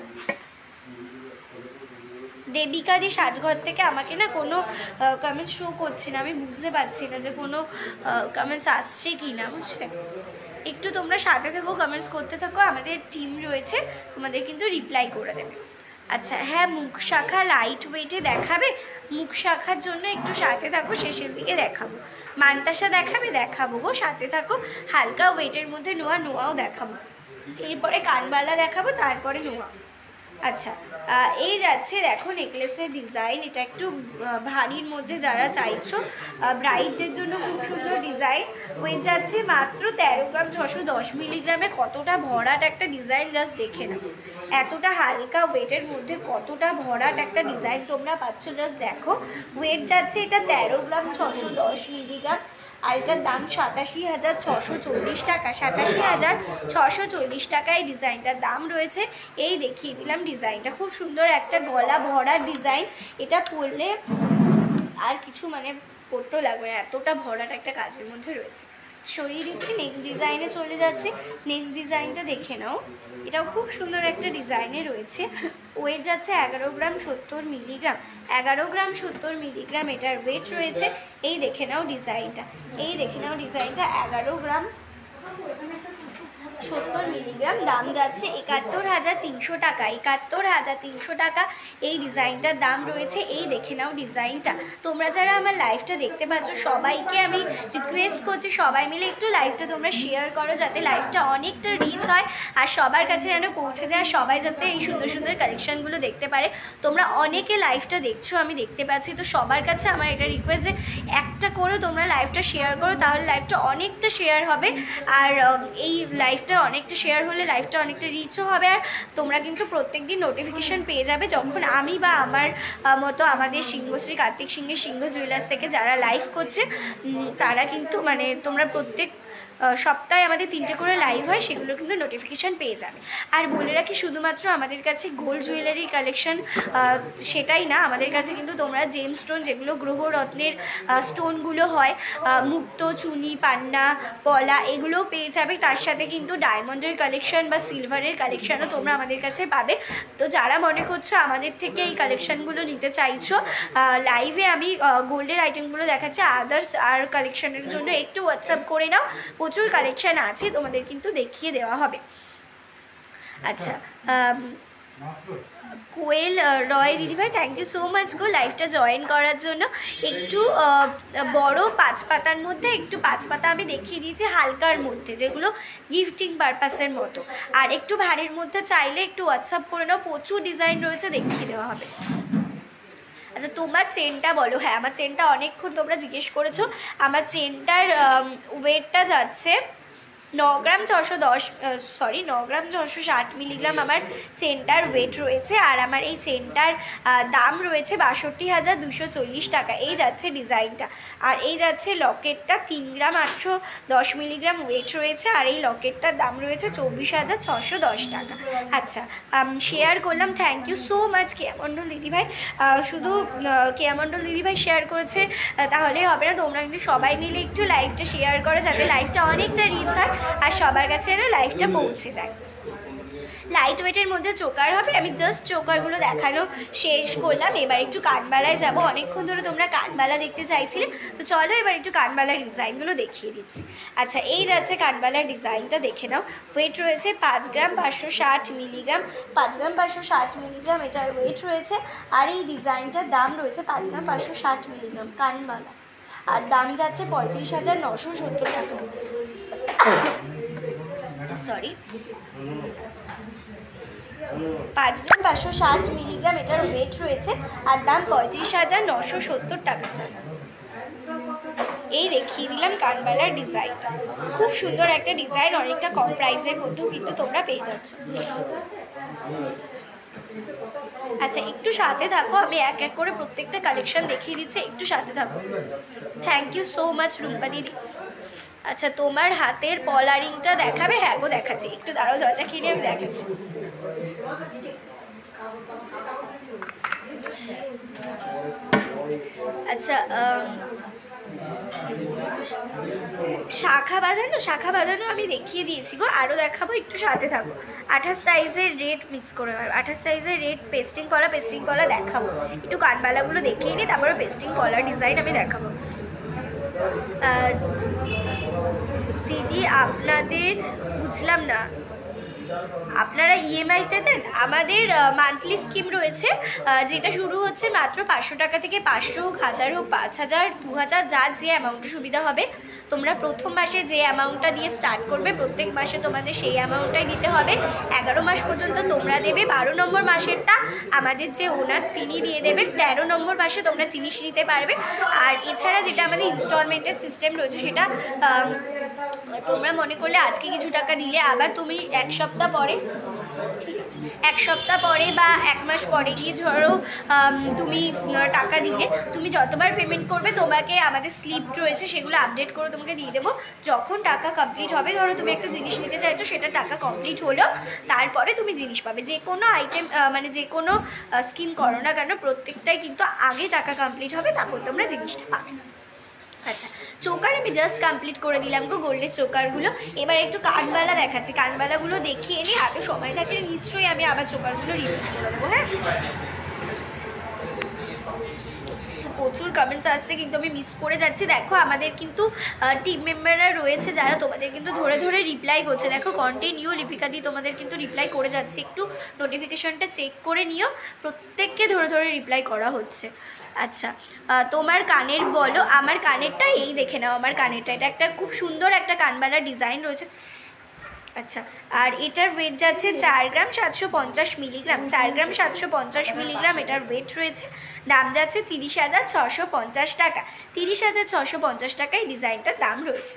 Speaker 1: দেবিকা দি সাজঘর থেকে আমাকে না কোনো কমেন্টস শো করছে না, আমি বুঝতে পারছি না যে কোনো কমেন্টস আসছে কি না, বুঝলে। একটু তোমরা সাথে থেকো, কমেন্টস করতে থাকো, আমাদের টিম রয়েছে তোমাদের কিন্তু রিপ্লাই করে দেবে। আচ্ছা হ্যাঁ, মুখ শাখা লাইট ওয়েটে দেখাবে, মুখ শাখার জন্য একটু সাথে থাকো, শেষের দিকে দেখাবো। মানতাসা দেখাবে, দেখাবো গো, সাথে থাকো। হালকা ওয়েটের মধ্যে নোয়া, নোয়াও দেখাবো, এরপরে কানবালা দেখাবো, তারপরে নোয়া। আচ্ছা এই যাচ্ছে দেখো নেকলেসের ডিজাইন, এটা একটু ভারীর মধ্যে যারা চাইছো ব্রাইডদের জন্য খুব সুন্দর ডিজাইন। ওয়েট যাচ্ছে মাত্র তেরো গ্রাম ছশো দশ মিলিগ্রামে, কতটা ভরাট একটা ডিজাইন জাস্ট দেখে নাও, এতটা হালকা ওয়েটের মধ্যে কতটা ভরাট একটা ডিজাইন তোমরা পাচ্ছ, জাস্ট দেখো। ওয়েট যাচ্ছে এটা তেরো গ্রাম ছশো দশ মিলিগ্রাম, আর এটার দাম সাতাশি হাজার ছশো চল্লিশ টাকা। সাতাশি হাজার ছশো চল্লিশ টাকা এই ডিজাইনটার দাম রয়েছে। এই দেখিয়ে দিলাম ডিজাইনটা, খুব সুন্দর একটা গলা ভরার ডিজাইন, এটা পরলে আর কিছু মানে পরতেও লাগবে না, এতটা ভরাট একটা কাজের মধ্যে রয়েছে। সরিয়ে দিচ্ছি, নেক্সট ডিজাইনে চলে যাচ্ছি। নেক্সট ডিজাইনটা দেখে নাও, এটাও খুব সুন্দর একটা ডিজাইনে রয়েছে। ওয়েট যাচ্ছে এগারো গ্রাম সত্তর মিলিগ্রাম, এগারো গ্রাম সত্তর মিলিগ্রাম এটার ওয়েট রয়েছে। এই দেখে নাও ডিজাইনটা, এই দেখে নাও ডিজাইনটা, এগারো গ্রাম সত্তর মিলিগ্রাম, দাম যাচ্ছে একাত্তর হাজার তিনশো টাকা। একাত্তর হাজার তিনশো টাকা এই ডিজাইনটার দাম রয়েছে। এই দেখে নাও ডিজাইনটা। তোমরা যারা আমার লাইভটা দেখতে পাচ্ছ সবাইকে আমি রিকোয়েস্ট করছি, সবাই মিলে একটু লাইভটা তোমরা শেয়ার করো, যাতে লাইভটা অনেকটা রিচ হয় আর সবার কাছে যেন পৌঁছে যায়, সবাই যাতে এই সুন্দর সুন্দর কালেকশানগুলো দেখতে পারে। তোমরা অনেকে লাইভটা দেখছো আমি দেখতে পাচ্ছি, তো সবার কাছে আমার এটা রিকোয়েস্ট যে একটা করে তোমরা লাইভটা শেয়ার করো, তাহলে লাইভটা অনেকটা শেয়ার হবে। আর এই লাইভটা অনেকটা শেয়ার হলে লাইভটা অনেকটা রিচও হবে, আর তোমরা কিন্তু প্রত্যেক দিন নোটিফিকেশান পেয়ে যাবে যখন আমি বা আমার মতো আমাদের সিংহশ্রী কার্তিক সিংহের সিংহ জুয়েলার্স থেকে যারা লাইভ করছে তারা কিন্তু মানে তোমরা প্রত্যেক সপ্তাহে আমাদের তিনটে করে লাইভ হয়, সেগুলো কিন্তু নোটিফিকেশান পেয়ে যাবে। আর বলে রাখি শুধুমাত্র আমাদের কাছে গোল্ড জুয়েলারি কালেকশন সেটাই না, আমাদের কাছে কিন্তু তোমরা জেম স্টোন যেগুলো গ্রহরত্নের স্টোনগুলো হয়, মুক্ত, চুনি, পান্না, পলা এগুলোও পেয়ে যাবে। তার সাথে কিন্তু ডায়মন্ডের কালেকশন বা সিলভারের কালেকশানও তোমরা আমাদের কাছে পাবে। তো যারা মনে করছো আমাদের থেকে এই কালেকশানগুলো নিতে চাইছো, লাইভে আমি গোল্ডের আইটেমগুলো দেখাচ্ছি, আদার্স আর কালেকশানের জন্য একটু হোয়াটসঅ্যাপ করে নাও, প্রচুর কালেকশান আছে, তোমাদের কিন্তু দেখিয়ে দেওয়া হবে। আচ্ছা কোয়েল রয় দিদিভাই, থ্যাংক ইউ সো মাচ গো লাইভটা জয়েন করার জন্য। একটু বড় পাঁচ পাতার মধ্যে একটু পাঁচ পাতা আমি দেখিয়ে দিয়েছি হালকার মধ্যে, যেগুলো গিফটিং পারপাসের মতো, আর একটু ভারীর মধ্যে চাইলে একটু হোয়াটসঅ্যাপ করে নাও, প্রচুর ডিজাইন রয়েছে, দেখিয়ে দেওয়া হবে। আচ্ছা তোমার চেনটা বলো। হ্যাঁ আমার চেনটা অনেকক্ষণ তোমরা জিজ্ঞেস করেছো, আমার চেনটার ওয়েটটা যাচ্ছে ন গ্রাম ছশো দশ সরি ন গ্রাম ছশো ষাট মিলিগ্রাম আমার চেনটার ওয়েট রয়েছে, আর আমার এই চেনটার দাম রয়েছে বাষট্টি হাজার দুশো চল্লিশ টাকা। এই যাচ্ছে ডিজাইনটা, আর এই যাচ্ছে লকেটটা, তিন গ্রাম আটশো দশ মিলিগ্রাম ওয়েট রয়েছে, আর এই লকেটটার দাম রয়েছে চব্বিশ হাজার ছশো দশ টাকা। আচ্ছা শেয়ার করলাম, thank you so much Keya Mondal দিদিভাই। শুধু কেয়া মণ্ডল দিদিভাই শেয়ার করেছে তাহলেই হবে না, তোমরা কিন্তু সবাই মিলে একটু লাইভটা শেয়ার করো, যাতে লাইভটা অনেকটা রিচ হয় আর সবার কাছে যেন লাইভটা পৌঁছে যায়। লাইট ওয়েটের মধ্যে চোকার হবে। আমি জাস্ট চোকারগুলো দেখানো শেষ করলাম, এবার একটু কানবালায় যাব। অনেকক্ষণ ধরে তোমরা কানবালা দেখতে চাইছিলে, তো চলো এবার একটু কানবালার ডিজাইনগুলো দেখিয়ে দিচ্ছি। আচ্ছা, এই যাচ্ছে কানবালার ডিজাইনটা, দেখে নাও। ওয়েট রয়েছে পাঁচ গ্রাম পাঁচশো ষাট মিলিগ্রাম, পাঁচ গ্রাম পাঁচশো ষাট মিলিগ্রাম এটার ওয়েট রয়েছে। আর এই ডিজাইনটার দাম রয়েছে পাঁচ গ্রাম পাঁচশো ষাট মিলিগ্রাম কানবালা, আর দাম যাচ্ছে পঁয়ত্রিশ হাজার নশো সত্তর টাকা। সরি, পাঁচ গ্রাম পাঁচশো ষাট মিলিগ্রাম এটার ওয়েট রয়েছে, আর দাম পঁয়ত্রিশ হাজার নশো সত্তর টাকা। এই দেখিয়ে দিলাম কানবালার ডিজাইনটা, খুব সুন্দর একটা ডিজাইন, অনেকটা কম প্রাইসের মধ্যেও কিন্তু তোমরা পেয়ে যাচ্ছ। আচ্ছা, একটু সাথে থাকো, আমি এক এক করে প্রত্যেকটা কালেকশন দেখিয়ে দিচ্ছি, একটু সাথে থাকো। Thank you so much Rumpa দিদি। আচ্ছা, তোমার হাতের পলারিংটা দেখাবে? হ্যাঁ গো দেখাচ্ছি, একটু দাঁড়াও, জলটা কিনে আমি দেখাচ্ছি। আচ্ছা, শাখা বাঁধানো, শাখা বাঁধানো আমি দেখিয়ে দিয়েছি গো, আরও দেখাবো, একটু সাথে থাকো। আঠাশ সাইজের রেড মিক্স করে, আঠাশ সাইজের রেড পেস্টিং করা, পেস্টিং করা দেখাবো। একটু কানবালাগুলো দেখিয়ে নিই, তারপরে পেস্টিং কলার ডিজাইন আমি দেখাবো। দিদি আপনাদের বুঝলাম না, আপনারা ইএমআইতে দেন? আমাদের মান্থলি স্কিম রয়েছে, যেটা শুরু হচ্ছে মাত্র পাঁচশো টাকা থেকে, পাঁচশো হোক, হাজার হোক, পাঁচ হাজার, দু হাজার, যার যে অ্যামাউন্টে সুবিধা হবে। তোমরা প্রথম মাসে যে অ্যামাউন্টটা দিয়ে স্টার্ট করবে, প্রত্যেক মাসে তোমাদের সেই অ্যামাউন্টটাই দিতে হবে। এগারো মাস পর্যন্ত তোমরা দেবে, বারো নম্বর মাসেরটা আমাদের যে ওনার তিনি দিয়ে দেবেন। তেরো নম্বর মাসে তোমরা জিনিস নিতে পারবে। আর এছাড়া যেটা আমাদের ইনস্টলমেন্টের সিস্টেম রয়েছে, সেটা তোমরা মনে করলে আজকে কিছু টাকা দিলে, আবার তুমি এক সপ্তাহ পরে, ঠিক আছে, এক সপ্তাহ পরে বা এক মাস পরে গিয়ে ধরো তুমি টাকা দিলে, তুমি যতবার পেমেন্ট করবে তোমাকে আমাদের স্লিপ রয়েছে সেগুলো আপডেট করে তোমাকে দিয়ে দেবো। যখন টাকা কমপ্লিট হবে, ধরো তুমি একটা জিনিস নিতে চাইছো, সেটা টাকা কমপ্লিট হলো, তারপরে তুমি জিনিস পাবে। যে কোনো আইটেম মানে যে কোনো স্কিম করো না কেন, প্রত্যেকটাই কিন্তু আগে টাকা কমপ্লিট হবে, তারপর তোমরা জিনিসটা পাবে। আচ্ছা, চোকার আমি জাস্ট কমপ্লিট করে দিলাম গো, গোল্ডের চোকারগুলো। এবার একটু কানবালা দেখাচ্ছি, কানবালাগুলো দেখিয়ে নিই, হাতে সময় থাকলে নিশ্চয়ই আমি আবার চোকারগুলো রিভিউ করে দেবো। হ্যাঁ, প্রচুর কমেন্টস আসছে, কিন্তু আমি মিস করে যাচ্ছি। দেখো, আমাদের কিন্তু টিম মেম্বাররা রয়েছে যারা তোমাদের কিন্তু ধরে ধরে রিপ্লাই করছে। দেখো, কন্টিনিউ লিপিকা দিয়ে তোমাদের কিন্তু রিপ্লাই করে যাচ্ছে, একটু নোটিফিকেশনটা চেক করে নিও, প্রত্যেককে ধরে ধরে রিপ্লাই করা হচ্ছে। আচ্ছা, তোমার কানের বলো। আমার কানেরটা এই দেখে নাও, আমার কানেরটা, এটা একটা খুব সুন্দর একটা কানবালার ডিজাইন রয়েছে। আচ্ছা, আর এটার ওয়েট যাচ্ছে চার গ্রাম সাতশো পঞ্চাশ মিলিগ্রাম, চার গ্রাম সাতশো পঞ্চাশ মিলিগ্রাম এটার ওয়েট রয়েছে। দাম যাচ্ছে তিরিশ হাজার ছশো পঞ্চাশ টাকা, তিরিশ হাজার ছশো পঞ্চাশ টাকায় ডিজাইনটার দাম রয়েছে।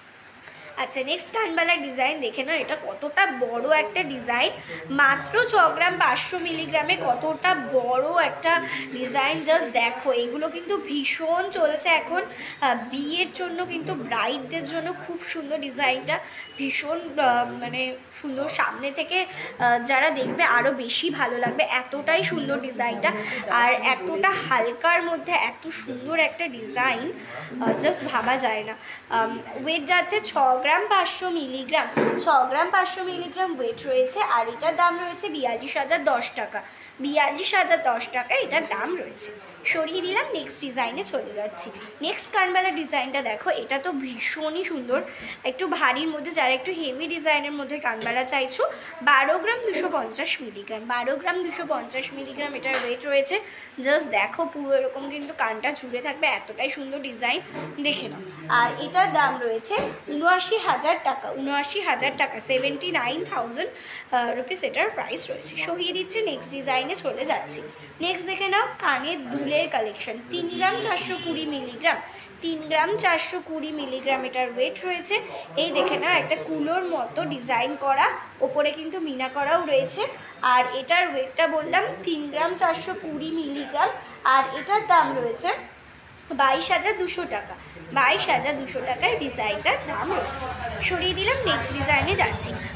Speaker 1: আচ্ছা, নেক্সট কানবালার ডিজাইন দেখে নাও, এটা কতটা বড় একটা ডিজাইন, মাত্র ছ গ্রাম পাঁচশো মিলিগ্রামে কতটা বড় একটা ডিজাইন, জাস্ট দেখো। এগুলো কিন্তু ভীষণ চলছে এখন বিয়ের জন্য, কিন্তু ব্রাইডদের জন্য খুব সুন্দর ডিজাইনটা, ভীষণ মানে সুন্দর। সামনে থেকে যারা দেখবে আরও বেশি ভালো লাগবে, এতটাই সুন্দর ডিজাইনটা, আর এতটা হালকার মধ্যে এত সুন্দর একটা ডিজাইন জাস্ট ভাবা যায় না। ওয়েট যাচ্ছে ছ গ্রাম পাঁচশো মিলিগ্রাম, ছ গ্রাম পাঁচশো মিলিগ্রাম ওয়েট রয়েছে, আর এটার দাম রয়েছে বিয়াল্লিশ হাজার দশ টাকা, বিয়াল্লিশ হাজার দশ টাকা এটার দাম রয়েছে। সরিয়ে দিলাম, নেক্সট ডিজাইনে চলে যাচ্ছি। নেক্সট কানবালার ডিজাইনটা দেখো, এটা তো ভীষণই সুন্দর, একটু ভারীর মধ্যে, যারা একটু হেভি ডিজাইনের মধ্যে কানবালা চাইছো, বারো গ্রাম দুশো পঞ্চাশ মিলিগ্রাম, বারো গ্রাম দুশো পঞ্চাশ মিলিগ্রাম এটার ওয়েট রয়েছে। জাস্ট দেখো, পুরো এরকম কিন্তু কানটা জুড়ে থাকবে, এতটাই সুন্দর ডিজাইন, দেখে নাও। আর এটার দাম রয়েছে উনআশি হাজার টাকা, উনআশি হাজার টাকা, সেভেন্টি নাইন থাউজেন্ড রুপিস এটার প্রাইস রয়েছে। সরিয়ে দিচ্ছি, নেক্সট ডিজাইনে চলে যাচ্ছি। নেক্সট দেখে নাও, কানের দুলের কালেকশন, তিন গ্রাম চারশো কুড়ি মিলিগ্রাম, তিন গ্রাম চারশো কুড়ি মিলিগ্রাম এটার ওয়েট রয়েছে। এই দেখে নাও, একটা কুলোর মতো ডিজাইন করা, ওপরে কিন্তু মিনা করাও রয়েছে, আর এটার ওয়েটটা বললাম তিন গ্রাম চারশো কুড়ি মিলিগ্রাম, আর এটার দাম রয়েছে বাইশ হাজার দুশো টাকা, বাইশ হাজার দুশো টাকায় ডিজাইনটার দাম রয়েছে। সরিয়ে দিলাম, নেক্সট ডিজাইনে যাচ্ছি।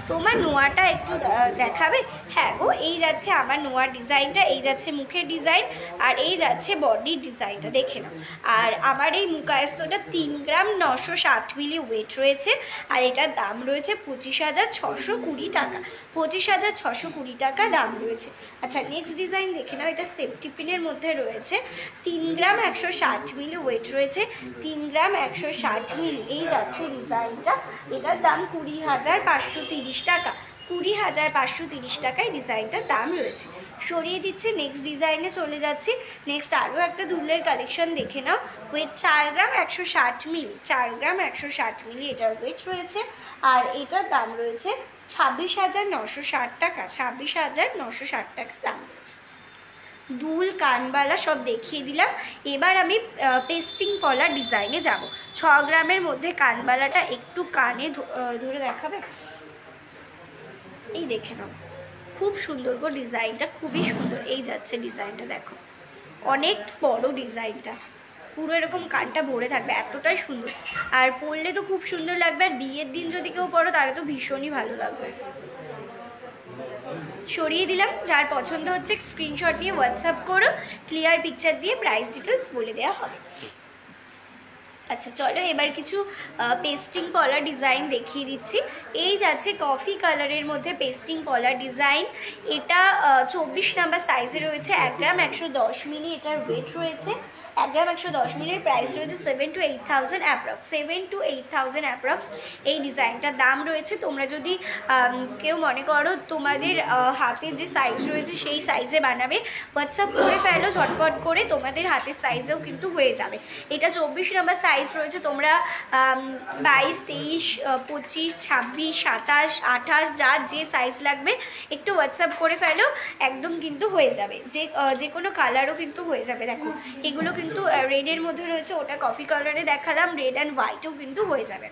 Speaker 1: তোমার নোয়াটা একটু দেখাবে? হ্যাঁ গো, এই যাচ্ছে আমার নোয়ার ডিজাইনটা, এই যাচ্ছে মুখের ডিজাইন, আর এই যাচ্ছে বডির ডিজাইনটা, দেখে নাও। আর আমার এই মুকায়স্তটা তিন গ্রাম নশো ষাট মিলি ওয়েট রয়েছে, আর এটার দাম রয়েছে পঁচিশ হাজার ছশো কুড়ি টাকা। পঁচিশ হাজার ছশো কুড়ি টাকা দাম রয়েছে। আচ্ছা, নেক্সট ডিজাইন দেখে নাও। এটা সেফটি পিনের মধ্যে রয়েছে, তিন গ্রাম একশো ষাট মিলি ওয়েট রয়েছে, তিন গ্রাম একশো ষাট মিলি, এই যাচ্ছে ডিজাইনটা। এটার দাম কুড়ি হাজার পাঁচশো তিরিশ টাকা। কুড়ি হাজার পাঁচশো তিরিশ টাকায় ডিজাইনটার দাম রয়েছে। সরিয়ে দিচ্ছে, নেক্সট ডিজাইনে চলে যাচ্ছি। নেক্সট আরও একটা দুলের কালেকশন দেখে নাও। ওয়েট চার গ্রাম একশো ষাট মিলি, চার গ্রাম একশো ষাট মিলি এটার ওয়েট রয়েছে, আর এটার দাম রয়েছে ছাব্বিশ হাজার নশো ষাট টাকা। ছাব্বিশ হাজার নশো ষাট টাকা দাম রয়েছে। দুল কানবালা সব দেখিয়ে দিলাম। এবার আমি পেস্টিং পলার ডিজাইনে যাব। ছ গ্রামের মধ্যে কানবালাটা একটু কানে ধরে দেখাবে? এই দেখে নাও, খুব সুন্দর গো ডিজাইনটা, খুবই সুন্দর। এই যাচ্ছে ডিজাইনটা, দেখো অনেক বড় ডিজাইনটা, পুরো এরকম কানটা ভরে থাকবে, এতটাই সুন্দর। আর পরলে তো খুব সুন্দর লাগবে, আর বিয়ের দিন যদি কেউ পরো তাহলে তো ভীষণই ভালো লাগবে। সরিয়ে দিলাম। যার পছন্দ হচ্ছে স্ক্রিনশট নিয়ে হোয়াটসঅ্যাপ করো, ক্লিয়ার পিকচার দিয়ে প্রাইস ডিটেলস বলে দেওয়া হবে। আচ্ছা চলো, এবার কিছু পেস্টিং পলার ডিজাইন দেখিয়ে দিচ্ছি। এই যাচ্ছে কফি কালারের মধ্যে পেস্টিং পলার ডিজাইন। এটা চব্বিশ নাম্বার সাইজে রয়েছে, এক গ্রাম একশো দশ মিলি এটার ওয়েট রয়েছে। এক গ্রাম একশো দশ মিলির প্রাইস রয়েছে seven to eight thousand approx, seven to eight thousand approx এই ডিজাইনটার দাম রয়েছে। তোমরা যদি কেউ মনে করো তোমাদের হাতের যে সাইজ রয়েছে সেই সাইজে বানাবে, হোয়াটসঅ্যাপ করে ফেলো ঝটপট করে, তোমাদের হাতের সাইজেও কিন্তু হয়ে যাবে। এটা চব্বিশ নম্বর সাইজ রয়েছে, তোমরা বাইশ তেইশ পঁচিশ ছাব্বিশ সাতাশ আঠাশ যার যে সাইজ লাগবে একটু হোয়াটসঅ্যাপ করে ফেলো, একদম কিন্তু হয়ে যাবে। যে যে কোনো কালারও কিন্তু হয়ে যাবে। দেখো এগুলো কিন্তু রেডের মধ্যে রয়েছে, ওটা কফি কালারে দেখালাম, রেড অ্যান্ড হোয়াইটও কিন্তু হয়ে যাবে।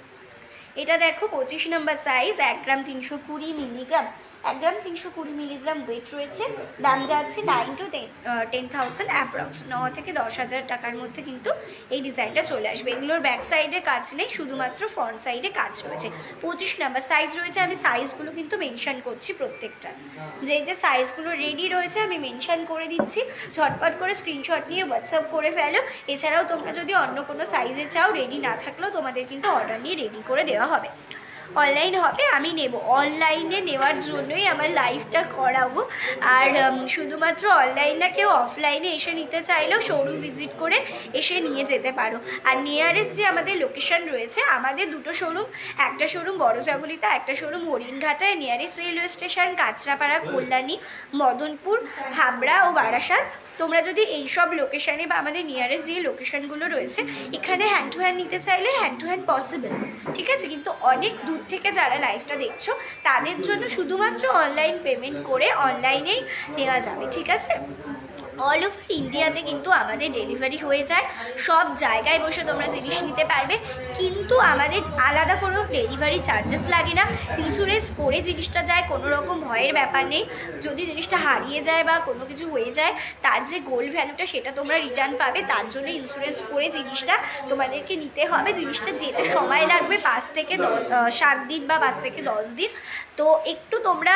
Speaker 1: এটা দেখো পঁচিশ নম্বর সাইজ, এক গ্রাম তিনশো কুড়ি মিলিগ্রাম, এক গ্রাম তিনশো কুড়ি মিলিগ্রাম ওয়েট রয়েছে। দাম যাচ্ছে nine to ten ten thousand approx, ন থেকে দশ হাজার টাকার মধ্যে কিন্তু এই ডিজাইনটা চলে আসবে। এগুলোর ব্যাক সাইডে কাজ নেই, শুধুমাত্র ফ্রন্ট সাইডে কাজ রয়েছে। পঁচিশ নাম্বার সাইজ রয়েছে, আমি সাইজগুলো কিন্তু মেনশন করছি প্রত্যেকটা, যে যে সাইজগুলো রেডি রয়েছে আমি মেনশন করে দিচ্ছি। ঝটপট করে স্ক্রিনশট নিয়ে হোয়াটসঅ্যাপ করে ফেলো। এছাড়াও তোমরা যদি অন্য কোনো সাইজে চাও, রেডি না থাকলেও তোমাদের কিন্তু অর্ডার নিয়ে রেডি করে দেওয়া হবে। অনলাইন হবে, আমি নেব, অনলাইনে নেওয়ার জন্যই আমার লাইভটা করাবো। আর শুধুমাত্র অনলাইন না, কেউ অফলাইনে এসে নিতে চাইলেও শোরুম ভিজিট করে এসে নিয়ে যেতে পারো। আর নিয়ারেস্ট যে আমাদের লোকেশন রয়েছে, আমাদের দুটো শোরুম, একটা শোরুম বড়জাগুলিতে, একটা শোরুম হরিণঘাটায়। Nearest railway station Kanchrapara, Kalyani, Madanpur, Habra ও বারাসাত। তোমরা যদি এইসব লোকেশানে বা আমাদের নিয়ারেস্ট যে লোকেশানগুলো রয়েছে এখানে হ্যান্ড টু হ্যান্ড নিতে চাইলে হ্যান্ড টু হ্যান্ড পসিবল, ঠিক আছে। কিন্তু অনেক দূর থেকে যারা লাইভটা দেখছো তাদের জন্য শুধুমাত্র অনলাইন পেমেন্ট করে অনলাইনেই নেওয়া যাবে, ঠিক আছে। অল ওভার ইন্ডিয়াতে কিন্তু আমাদের ডেলিভারি হয়ে যায়, সব জায়গায় বসে তোমরা জিনিস নিতে পারবে, কিন্তু আমাদের আলাদা কোনো ডেলিভারি চার্জেস লাগে না। ইন্স্যুরেন্স করে জিনিসটা যায়, কোনো রকম ভয়ের ব্যাপার নেই। যদি জিনিসটা হারিয়ে যায় বা কোনো কিছু হয়ে যায়, তার যে গোল্ড ভ্যালুটা সেটা তোমরা রিটার্ন পাবে, তার জন্য ইন্স্যুরেন্স করে জিনিসটা তোমাদেরকে নিতে হবে। জিনিসটা যেতে সময় লাগবে পাঁচ থেকে সাত দিন বা পাঁচ থেকে দশ দিন, তো একটু তোমরা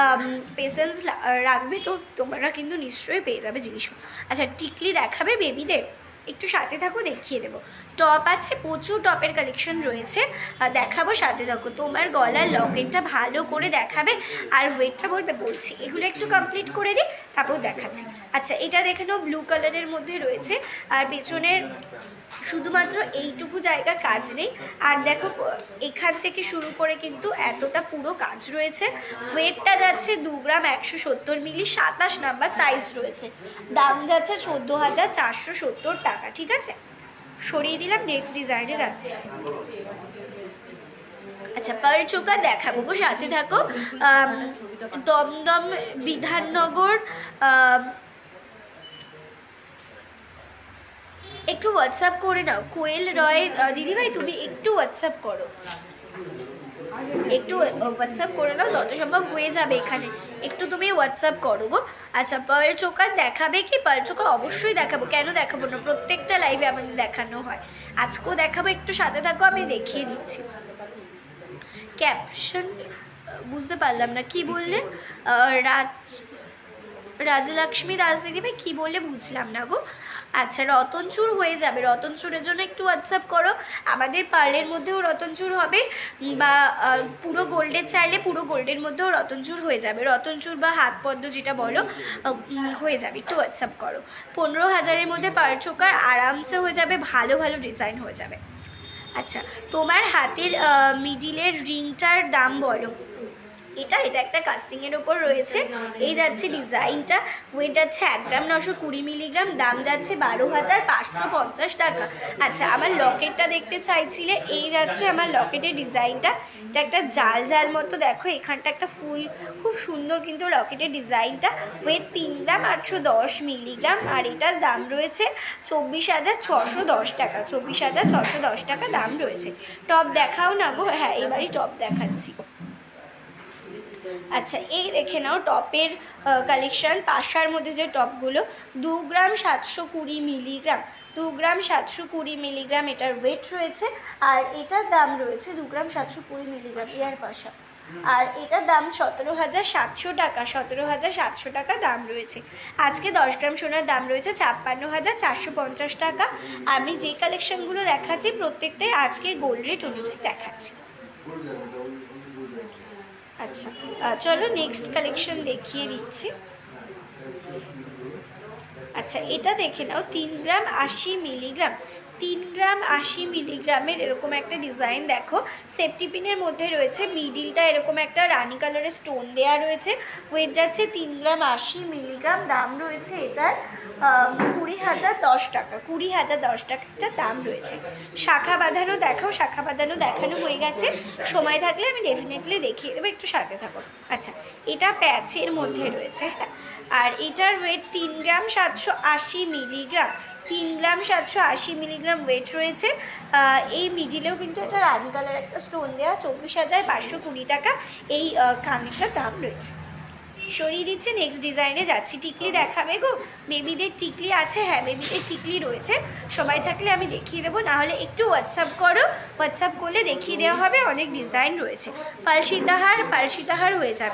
Speaker 1: পেশেন্স রাখবে, তো তোমরা কিন্তু নিশ্চয়ই পেয়ে যাবে জিনিস। আচ্ছা, টিকলি দেখাবে বেবিদের? একটু সাথে থাকো, দেখিয়ে দেবো। টপ আছে, প্রচুর টপের কালেকশন রয়েছে, দেখাবো, সাথে থাকো। তোমার গলার লকেটটা ভালো করে দেখাবে আর ওয়েটটা বলবে, বলছি এগুলো একটু কমপ্লিট করে দিই, তারপর দেখাচ্ছি। আচ্ছা, এটা দেখে নাও, ব্লু কালারের মধ্যে রয়েছে, আর পেছনের শুধুমাত্র এইটুকু জায়গা কাজ নেই। আর দেখো এখান থেকে শুরু করে কিন্তু এতটা পুরো কাজ রয়েছে। ওয়েটটা যাচ্ছে দু গ্রাম একশো সত্তর মিলি, সাতাশ নাম্বার সাইজ রয়েছে। দাম যাচ্ছে চোদ্দো হাজার চারশো সত্তর টাকা, ঠিক আছে। সরিয়ে দিলাম, নেক্সট ডিজাইনে যাচ্ছি। আচ্ছা, পার্ল চোকার দেখাবো গো, সাথে থাকো। দমদম বিধাননগর, একটু হোয়াটসঅ্যাপ করে নাও। কোয়েল রয় দিদিভাই, তুমি একটু হোয়াটসঅ্যাপ করো, একটু হোয়াটসঅ্যাপ করে নাও, যত সম্ভব হয়ে যাবে এখানে, একটু তুমি হোয়াটসঅ্যাপ করো গো। আচ্ছা, পার্ল চোকার দেখাবে কি? পার্ল চোকার অবশ্যই দেখাবো, কেন দেখাবো না, প্রত্যেকটা লাইভে আমাদের দেখানো হয়, আজকেও দেখাবো, একটু সাথে থাকো, আমি দেখিয়ে দিচ্ছি। ক্যাপশন বুঝতে পারলাম না কি বললে? রাজ রাজলক্ষ্মী দাস দিদিভাই কি বললে বুঝলাম না গো। আচ্ছা রতনচুর হয়ে যাবে, রতনচুরের জন্য একটু হোয়াটসঅ্যাপ করো। আমাদের পার্লের মধ্যেও রতনচুর হবে, বা পুরো গোল্ডের চাইলে পুরো গোল্ডের মধ্যেও রতনচুর হয়ে যাবে। রতনচুর বা হাত পদ্ম যেটা বলো হয়ে যাবে, একটু হোয়াটসঅ্যাপ করো। পনেরো হাজারের মধ্যে পার চোকার আরামসে হয়ে যাবে, ভালো ভালো ডিজাইন হয়ে যাবে। আচ্ছা তোমার হাতের মিডিলের রিংটার দাম বলো। এটা এটা একটা কাস্টিংয়ের ওপর রয়েছে। এই যাচ্ছে ডিজাইনটা, ওয়েট যাচ্ছে এক গ্রাম নশো কুড়ি মিলিগ্রাম, দাম যাচ্ছে বারো হাজার পাঁচশো পঞ্চাশ টাকা। আচ্ছা আমার লকেটটা দেখতে চাইছিলে, এই যাচ্ছে আমার লকেটের ডিজাইনটা। এটা একটা জাল জাল মতো, দেখো এখানটা একটা ফুল, খুব সুন্দর কিন্তু লকেটের ডিজাইনটা। ওয়েট তিন গ্রাম আটশো দশ মিলিগ্রাম, আর এটার দাম রয়েছে চব্বিশ হাজার ছশো দশ টাকা। চব্বিশ হাজার ছশো দশ টাকা দাম রয়েছে। টপ দেখাও না গো। হ্যাঁ এবারই টপ দেখাচ্ছি। আচ্ছা এই দেখে নাও টপের কালেকশন, পাশার মধ্যে যে টপগুলো, দু গ্রাম সাতশো কুড়ি মিলিগ্রাম, দু গ্রাম সাতশো কুড়ি মিলিগ্রাম এটার ওয়েট রয়েছে। আর এটার দাম রয়েছে দু গ্রাম সাতশো কুড়ি মিলিগ্রাম এয়ার পাশা, আর এটার দাম সতেরো হাজার সাতশো টাকা। সতেরো হাজার সাতশো টাকা দাম রয়েছে। আজকে দশ গ্রাম সোনার দাম রয়েছে ছাপ্পান্ন হাজার চারশো পঞ্চাশ টাকা। আমি যে কালেকশনগুলো দেখাচ্ছি প্রত্যেকটাই আজকের গোল্ড রেট অনুযায়ী দেখাচ্ছি। আচ্ছা চলো নেক্সট কালেকশন দেখিয়ে দিচ্ছি। আচ্ছা এটা দেখে নাও, তিন গ্রাম আশি মিলিগ্রাম, তিন গ্রাম আশি মিলিগ্রামের এরকম একটা ডিজাইন দেখো, সেফটি পিনের মধ্যে রয়েছে, মিডিলটা এরকম একটা রানি কালারের স্টোন দেওয়া রয়েছে। ওয়েট যাচ্ছে তিন গ্রাম আশি মিলিগ্রাম, দাম রয়েছে এটার কুড়ি হাজার দশ টাকা। কুড়ি হাজার দশ টাকাটা দাম রয়েছে। শাখা বাঁধানো দেখাও। শাখা বাঁধানো দেখানো হয়ে গেছে, সময় থাকলে আমি ডেফিনেটলি দেখিয়ে দেবো, একটু সাথে থাকো। আচ্ছা এটা প্যাচের মধ্যে রয়েছে, হ্যাঁ, আর এটার ওয়েট তিন গ্রাম সাতশো আশি মিলিগ্রাম, তিন গ্রাম সাতশো আশি মিলিগ্রাম ওয়েট রয়েছে। এই মিডিলেও কিন্তু এটা রানি কালার একটা স্টোন দেওয়া, চব্বিশ হাজার পাঁচশো কুড়ি টাকা এই কানেরটার দাম রয়েছে। সরিয়ে দিচ্ছে, নেক্সট ডিজাইনে যাচ্ছি। টিকলি দেখাবে গো? বেবিদের টিকলি আছে, হ্যাঁ বেবিদের টিকলি রয়েছে, সবাই থাকলে আমি দেখিয়ে দেবো, নাহলে একটু হোয়াটসঅ্যাপ করো, হোয়াটসঅ্যাপ করলে দেখিয়ে দেওয়া হবে। অনেক ডিজাইন রয়েছে। পালসিতাহার, পালসিতাহার হয়ে যাবে।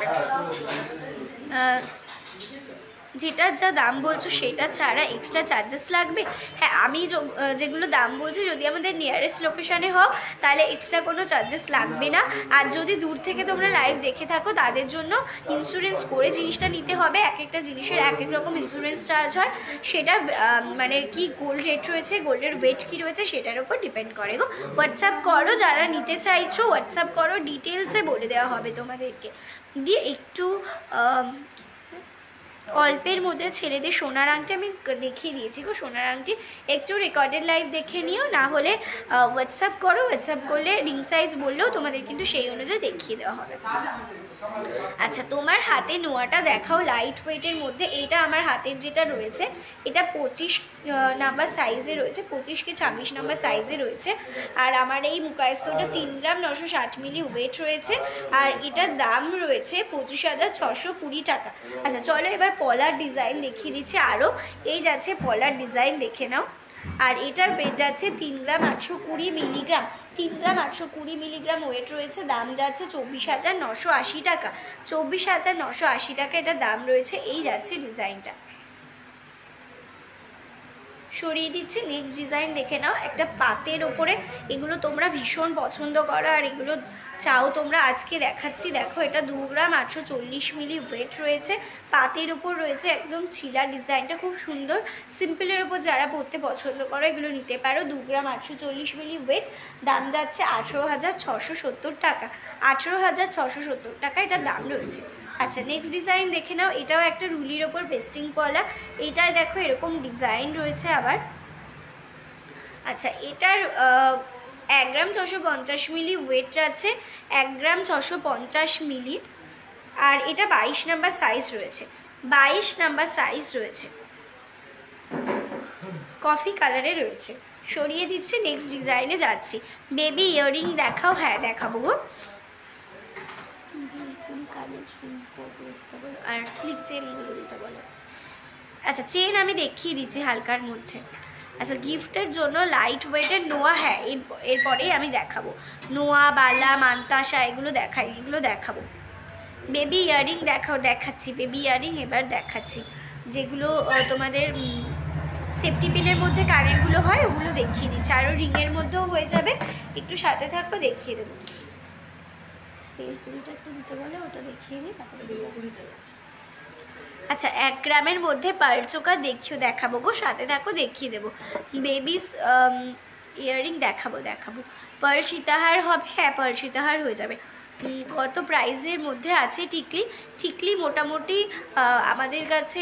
Speaker 1: যেটার যা দাম বলছো সেটা ছাড়া এক্সট্রা চার্জেস লাগবে? হ্যাঁ আমি যেগুলো দাম বলছি যদি আমাদের নিয়ারেস্ট লোকেশানে হও তাহলে এক্সট্রা কোনো চার্জেস লাগবে না। আর যদি দূর থেকে তোমরা লাইভ দেখে থাকো তাদের জন্য ইন্স্যুরেন্স করে জিনিসটা নিতে হবে। এক একটা জিনিসের এক এক রকম ইন্স্যুরেন্স চার্জ হয়, সেটা মানে কি গোল্ড রেট রয়েছে, গোল্ডের ওয়েট কী রয়েছে সেটার উপর ডিপেন্ড করে গো। হোয়াটসঅ্যাপ করো, যারা নিতে চাইছো হোয়াটসঅ্যাপ করো, ডিটেলসে বলে দেওয়া হবে তোমাদেরকে। দিয়ে একটু অল্পের মধ্যে ছেলেদের সোনার আংটি আমি দেখিয়ে দিয়েছি গো। সোনার আংটি একটু রেকর্ডেড লাইভ দেখে নিও, না হলে হোয়াটসঅ্যাপ করো, হোয়াটসঅ্যাপ করলে রিং সাইজ বললেও তোমাদের কিন্তু সেই অনুযায়ী দেখিয়ে দেওয়া হবে। আচ্ছা তোমার হাতে নোয়াটা দেখাও লাইট ওয়েটের মধ্যে। এইটা আমার হাতের যেটা রয়েছে এটা পঁচিশ নাম্বার সাইজে রয়েছে, পঁচিশ কি ছাব্বিশ নাম্বার সাইজে রয়েছে। আর আমার এই মুকায়স্তটা তিন গ্রাম নশো ষাট মিলি ওয়েট রয়েছে, আর এটার দাম রয়েছে পঁচিশ হাজার ছশো কুড়ি টাকা। আচ্ছা চলো এবার পলার ডিজাইন দেখিয়ে দিচ্ছি আরও। এই যাচ্ছে পলার ডিজাইন, দেখে নাও। আর এটার ওয়েট যাচ্ছে তিন গ্রাম আটশো কুড়ি মিলিগ্রাম, তিন গ্রাম আটশো কুড়ি মিলিগ্রাম ওয়েট রয়েছে, দাম যাচ্ছে চব্বিশ হাজার নশো আশি টাকা। চব্বিশ হাজার নশো আশি টাকা এটা দাম রয়েছে। এই যাচ্ছে ডিজাইনটা, সরিয়ে দিচ্ছি। নেক্সট ডিজাইন দেখে নাও, একটা পাতের ওপরে, এগুলো তোমরা ভীষণ পছন্দ করো আর এগুলো চাও তোমরা, আজকে দেখাচ্ছি। দেখো এটা দু গ্রাম আটশো চল্লিশ মিলি ওয়েট রয়েছে, পাতের ওপর রয়েছে, একদম ছিলা ডিজাইনটা খুব সুন্দর। সিম্পলের ওপর যারা পরতে পছন্দ করো এগুলো নিতে পারো। দু গ্রাম আটশো চল্লিশ মিলি ওয়েট, দাম যাচ্ছে আঠেরো হাজার ছশো সত্তর টাকা। আঠেরো হাজার ছশো সত্তর টাকা এটার দাম রয়েছে। আচ্ছা নেক্সট ডিজাইন দেখে নাও, এটাও একটা রুলির ওপর পেস্টিং পলা। এটায় দেখো এরকম ডিজাইন রয়েছে আবার। আচ্ছা এটার এক গ্রাম ছশো পঞ্চাশ মিলি ওয়েট যাচ্ছে, এক গ্রাম ছশো পঞ্চাশ মিলি। আর এটা বাইশ নাম্বার সাইজ রয়েছে, বাইশ নাম্বার সাইজ রয়েছে, কফি কালারে রয়েছে। সরিয়ে দিচ্ছি, নেক্সট ডিজাইনে যাচ্ছি। বেবি ইয়াররিং দেখাও? হ্যাঁ দেখাবো গো। আর স্লিপ চেনগুলো দিতে বলো। আচ্ছা চেন আমি দেখিয়ে দিচ্ছি হালকার মধ্যে। আচ্ছা গিফটের জন্য লাইট ওয়েটের নোয়া, হ্যাঁ এরপরেই আমি দেখাবো। নোয়া, বালা, মান্তাসা এগুলো দেখাই, এগুলো দেখাবো। বেবি ইয়ারিং দেখাও, দেখাচ্ছি বেবি ইয়ারিং এবার দেখাচ্ছি, যেগুলো তোমাদের সেফটি পিনের মধ্যে কানেরগুলো হয় ওগুলো দেখিয়ে দিচ্ছি, আরও রিংয়ের মধ্যেও হয়ে যাবে, একটু সাথে থাকবো দেখিয়ে দেবো। কুড়িটা একটু দিতে বলে ওটা দেখিয়ে দিই তারপরে। আচ্ছা এক গ্রামের মধ্যে পার্ল চোকা দেখিও দেখাবো গো, সাথে থাকো দেখিয়ে দেবো। বেবিস ইয়াররিং দেখাবো দেখাবো পার্ল সীতাহার হবে, হ্যাঁ পার্ল সীতাহার হয়ে যাবে। কত প্রাইসের মধ্যে আছে টিকলি? টিকলি মোটামুটি আমাদের কাছে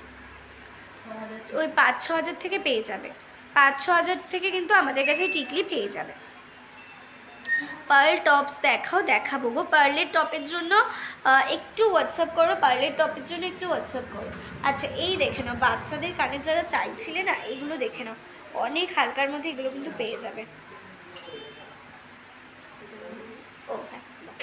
Speaker 1: ওই পাঁচ ছ হাজার থেকে পেয়ে যাবে, পাঁচ ছ হাজার থেকে কিন্তু আমাদের কাছে টিকলি পেয়ে যাবে। পার্ল টপস দেখাও, দেখাবো গো। পার্লের টপের জন্য একটু হোয়াটসঅ্যাপ করো, পার্লের টপের জন্য একটু হোয়াটসঅ্যাপ করো। আচ্ছা এই দেখে নাও, বাচ্চাদের কানে যারা চাইছিলে না এইগুলো দেখে নাও, অনেক হালকার মধ্যে এগুলো কিন্তু পেয়ে যাবে। ও হ্যাঁ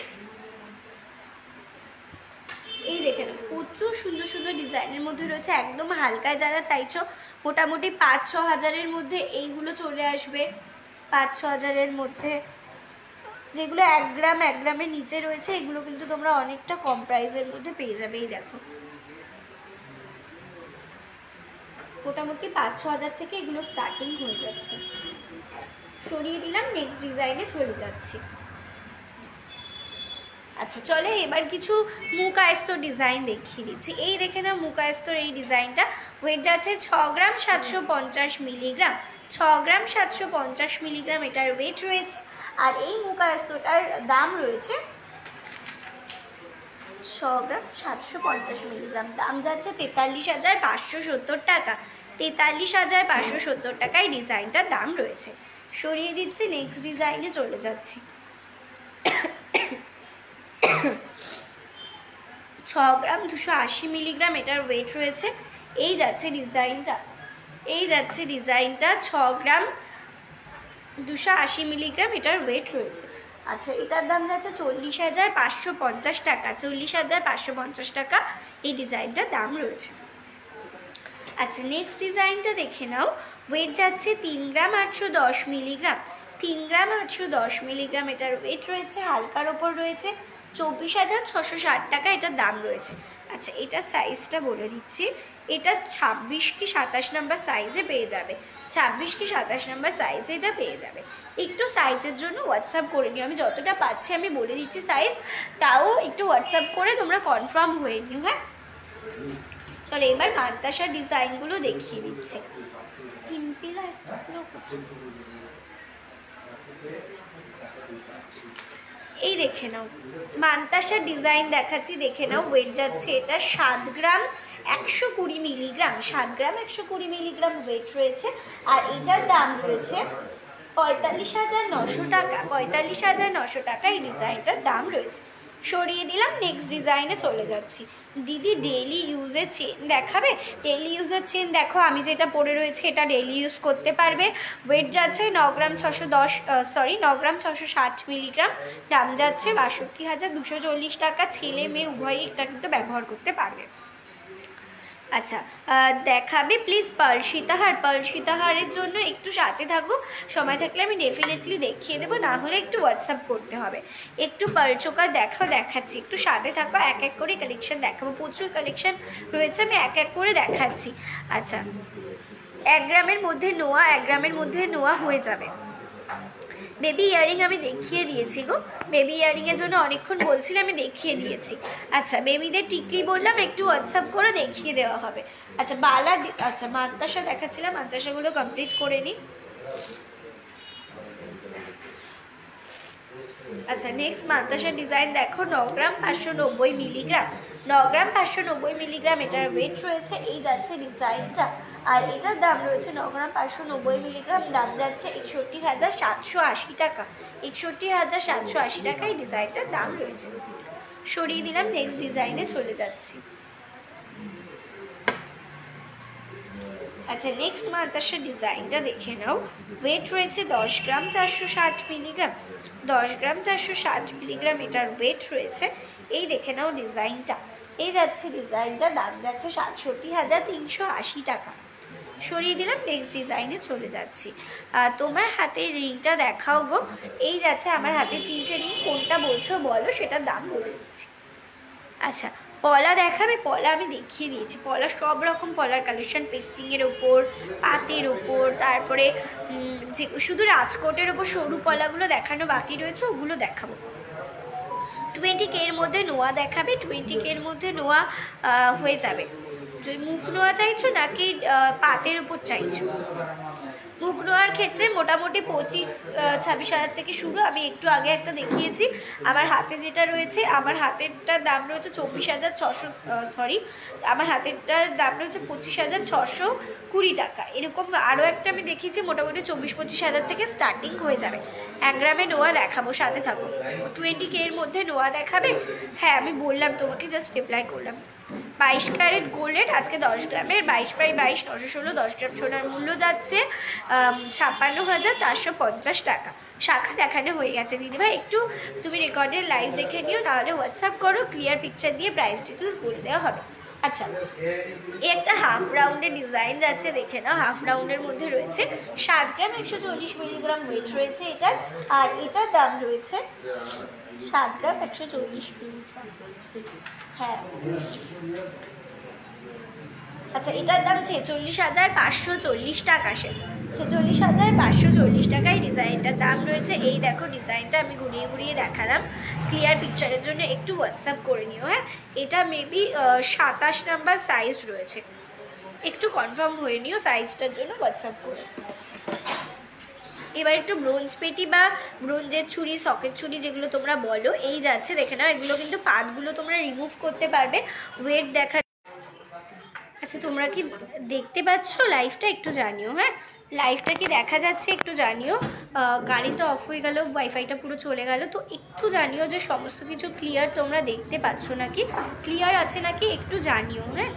Speaker 1: এই দেখে নাও, প্রচুর সুন্দর সুন্দর ডিজাইনের মধ্যে রয়েছে, একদম হালকায় যারা চাইছো মোটামুটি পাঁচ ছ হাজারের মধ্যে এইগুলো চলে আসবে, পাঁচ ছ হাজারের মধ্যে। যেগুলো এক গ্রাম এক গ্রামের নিচে রয়েছে এগুলো কিন্তু তোমরা অনেকটা কম প্রাইসের মধ্যে পেয়ে যাবে। এই দেখো মোটামুটি পাঁচ ছ হাজার থেকে এগুলো স্টার্টিং হয়ে যাচ্ছে। সরিয়ে দিলাম, নেক্সট ডিজাইনে চলে যাচ্ছি। আচ্ছা চলে এবার কিছু মুকায়স্ত ডিজাইন দেখিয়ে দিচ্ছি। এই দেখে না মুকায়স্তর এই ডিজাইনটা, ওয়েট যাচ্ছে ছ গ্রাম সাতশো পঞ্চাশ মিলিগ্রাম, ছ গ্রাম সাতশো পঞ্চাশ মিলিগ্রাম এটার ওয়েট রয়েছে। আর এই মুকায়স্তটার দাম রয়েছে ছ গ্রাম সাতশো পঞ্চাশ মিলিগ্রাম, দাম যাচ্ছে তেতাল্লিশ হাজার পাঁচশো সত্তর টাকা, তেতাল্লিশ হাজার পাঁচশো সত্তর টাকায় ডিজাইনটার দাম রয়েছে। সরিয়ে দিচ্ছি, নেক্সট ডিজাইনে চলে যাচ্ছি। ছ গ্রাম দুশো আশি মিলিগ্রাম এটার ওয়েট রয়েছে। এই যাচ্ছে ডিজাইনটা, এই যাচ্ছে ডিজাইনটা ছ গ্রাম দুশো আশি মিলিগ্রাম এটার ওয়েট রয়েছে। আচ্ছা এটার দাম যাচ্ছে চল্লিশ হাজার পাঁচশো পঞ্চাশ টাকা, চল্লিশ হাজার পাঁচশো পঞ্চাশ টাকা এই ডিজাইনটার দাম রয়েছে। আচ্ছা নেক্সট ডিজাইনটা দেখে নাও, ওয়েট যাচ্ছে তিন গ্রাম আটশো দশ মিলিগ্রাম, তিন গ্রাম আটশো দশ মিলিগ্রাম এটার ওয়েট রয়েছে, হালকার ওপর রয়েছে, চব্বিশ হাজার ছশো ষাট টাকা এটার দাম রয়েছে। আচ্ছা এটা সাইজটা বলে দিচ্ছি, এটা ছাব্বিশ কি সাতাশ নাম্বার সাইজে পেয়ে যাবে, ছাব্বিশ কি সাতাশ নাম্বার সাইজে এটা পেয়ে যাবে। একটু সাইজের জন্য হোয়াটসঅ্যাপ করে নিও, আমি যতটা পাচ্ছি আমি বলে দিচ্ছি সাইজ, তাও একটু হোয়াটসঅ্যাপ করে তোমরা কনফার্ম হয়ে নিও। হ্যাঁ চলো এবার মাদ্রাসার ডিজাইনগুলো দেখিয়ে দিচ্ছি। সিম্পল এই দেখে নাও মান্তাসার ডিজাইন দেখাচ্ছি, দেখে নাও। ওয়েট যাচ্ছে এটা সাত গ্রাম একশো কুড়ি মিলিগ্রাম, সাত গ্রাম একশো কুড়ি মিলিগ্রাম ওয়েট রয়েছে। আর এটার দাম রয়েছে পঁয়তাল্লিশ হাজার নশো টাকা, পঁয়তাল্লিশ হাজার নশো টাকা এই ডিজাইনটার দাম রয়েছে। সরিয়ে দিলাম, নেক্সট ডিজাইনে চলে যাচ্ছি। দিদি ডেইলি ইউজের চেন দেখাবে? ডেইলি ইউজের চেন দেখো, আমি যেটা পরে রয়েছে এটা ডেইলি ইউজ করতে পারবে। ওয়েট যাচ্ছে ন গ্রাম ছশো দশ সরি ন গ্রাম ছশো ষাট মিলিগ্রাম, দাম যাচ্ছে বাষট্টি হাজার দুশো চল্লিশ টাকা। ছেলে মেয়ে উভয়ই এটা কিন্তু ব্যবহার করতে পারবে। আচ্ছা দেখাবে প্লিজ পার্ল সীতাহার, পার্ল সীতাহারের জন্য একটু সাথে থাকো, সময় থাকলে আমি ডেফিনেটলি দেখিয়ে দেবো, না হলে একটু হোয়াটসঅ্যাপ করতে হবে। একটু পার্ল চোকার দেখাও, দেখাচ্ছি, একটু সাথে থাকো, এক এক করে কালেকশন দেখাবো, প্রচুর কালেকশন রয়েছে, আমি এক এক করে দেখাচ্ছি। আচ্ছা এক গ্রামের মধ্যে নোয়া, এক গ্রামের মধ্যে নোয়া হয়ে যাবে। বেবি ইয়ারিং আমি দেখিয়ে দিয়েছি গো, বেবি ইয়ারিংয়ের জন্য অনেকক্ষণ বলছিলে, আমি দেখিয়ে দিয়েছি। আচ্ছা বেবিদের টিকলি বললাম একটু হোয়াটসঅ্যাপ করে দেখিয়ে দেওয়া হবে। আচ্ছা বালা, আচ্ছা মাদ্রাসা দেখাচ্ছিলাম, মাদ্রাসাগুলো কমপ্লিট করে নিই। আচ্ছা নেক্সট মাদ্রাসার ডিজাইন দেখো, ন গ্রাম পাঁচশো নব্বই মিলিগ্রাম, ন গ্রাম পাঁচশো নব্বই মিলিগ্রাম এটার ওয়েট রয়েছে। এই যাচ্ছে ডিজাইনটা, আর এটার দাম রয়েছে ন গ্রাম পাঁচশো নব্বই মিলিগ্রাম, দাম যাচ্ছে একষট্টি হাজার সাতশো আশি টাকা, একষট্টি হাজার সাতশো আশি টাকা এই ডিজাইনটার দাম রয়েছে। সরিয়ে দিলাম, নেক্সট ডিজাইনে চলে যাচ্ছি। আচ্ছা নেক্সট মাদ্রাসার ডিজাইনটা দেখে নাও, ওয়েট রয়েছে দশ গ্রাম চারশো ষাট মিলিগ্রাম, দশ গ্রাম চারশো ষাট মিলিগ্রাম এটার ওয়েট রয়েছে। এই দেখে নাও ডিজাইনটা, এই যাচ্ছে ডিজাইনটা, দাম যাচ্ছে সাতষট্টি হাজার তিনশো আশি টাকা। সরিয়ে দিলাম, নেক্সট ডিজাইনে চলে যাচ্ছি। আর তোমার হাতের রিংটা দেখাও গো, এই যাচ্ছে আমার হাতে তিনটে রিং, কোনটা বলছো বলো, সেটার দাম বলে দিচ্ছি। আচ্ছা পলা দেখাবে? পলা আমি দেখিয়ে দিয়েছি, পলা সব রকম পলার কালেকশন, পেস্টিংয়ের ওপর, পাতের ওপর, তারপরে যে শুধু রাজকোটের ওপর সরু পলাগুলো দেখানো বাকি রয়েছে ওগুলো দেখাবো। টোয়েন্টি কে এর মধ্যে নোয়া দেখাবে, টোয়েন্টি কে এর মধ্যে নোয়া হয়ে যাবে। যদি মুখ নোয়া চাইছো নাকি পাতের উপর চাইছো? মুখ নোয়ার ক্ষেত্রে মোটামুটি পঁচিশ ছাব্বিশ হাজার থেকে শুরু। আমি একটু আগে একটা দেখিয়েছি। আমার হাতে যেটা রয়েছে, আমার হাতেরটার দাম রয়েছে চব্বিশ হাজার ছশো সরি আমার হাতেরটার দাম রয়েছে পঁচিশ হাজার ছশো কুড়ি টাকা। এরকম আরও একটা আমি দেখিয়েছি, মোটামুটি চব্বিশ পঁচিশ হাজার থেকে স্টার্টিং হয়ে যাবে। এক গ্রামে নোয়া দেখাবো, সাথে থাকো। টোয়েন্টি কে এর মধ্যে নোয়া দেখাবে? হ্যাঁ আমি বললাম তোমাকে, জাস্ট রিপ্লাই করলাম। বাইশ ক্যারেট গোল্ডের আজকে দশ গ্রামের বাইশ বাই বাইশ নশো ষোলো দশ গ্রাম সোনার মূল্য যাচ্ছে ছাপ্পান্ন হাজার চারশো পঞ্চাশ টাকা। শাখা দেখানো হয়ে গেছে দিদিভাই, একটু তুমি রেকর্ডের লাইভ দেখে নিও, নাহলে হোয়াটসঅ্যাপ করো, ক্লিয়ার পিকচার দিয়ে প্রাইস ডিটেলস বলে দেওয়া হবে। আচ্ছা এই একটা হাফ রাউন্ডের ডিজাইন যাচ্ছে, দেখে নাও। হাফ রাউন্ডের মধ্যে রয়েছে সাত গ্রাম একশো চল্লিশ মিলিগ্রাম ওয়েট রয়েছে এটার, আর এটার দাম রয়েছে সাত গ্রাম একশো চল্লিশ মিলিগ্রাম। হ্যাঁ আচ্ছা এটার দাম ছেচল্লিশ হাজার পাঁচশো চল্লিশ টাকা। সে ছেচল্লিশ হাজার পাঁচশো চল্লিশ টাকায় ডিজাইনটার দাম রয়েছে। এই দেখো ডিজাইনটা আমি ঘুরিয়ে ঘুরিয়ে দেখালাম, ক্লিয়ার পিকচারের জন্য একটু হোয়াটসঅ্যাপ করে নিও। হ্যাঁ এটা মেবি সাতাশ নাম্বার সাইজ রয়েছে, একটু কনফার্ম হয়ে নিও সাইজটার জন্য হোয়াটসঅ্যাপ করে। এবার একটু ব্রোঞ্জ পেটি বা ব্রোঞ্জের ছুরি, সকেট ছুরি যেগুলো তোমরা বলো, এই যাচ্ছে দেখে নাও। এগুলো কিন্তু পাতগুলো তোমরা রিমুভ করতে পারবে, ওয়েট দেখা। আচ্ছা তোমরা কি দেখতে পাচ্ছ লাইভটা? একটু জানিও। হ্যাঁ লাইভটা কি দেখা যাচ্ছে একটু জানিও। কারেন্টটা অফ হয়ে গেল, ওয়াইফাইটা পুরো চলে গেল, তো একটু জানিও যে সমস্ত কিছু ক্লিয়ার তোমরা দেখতে পাচ্ছ নাকি, ক্লিয়ার আছে নাকি একটু জানিও। হ্যাঁ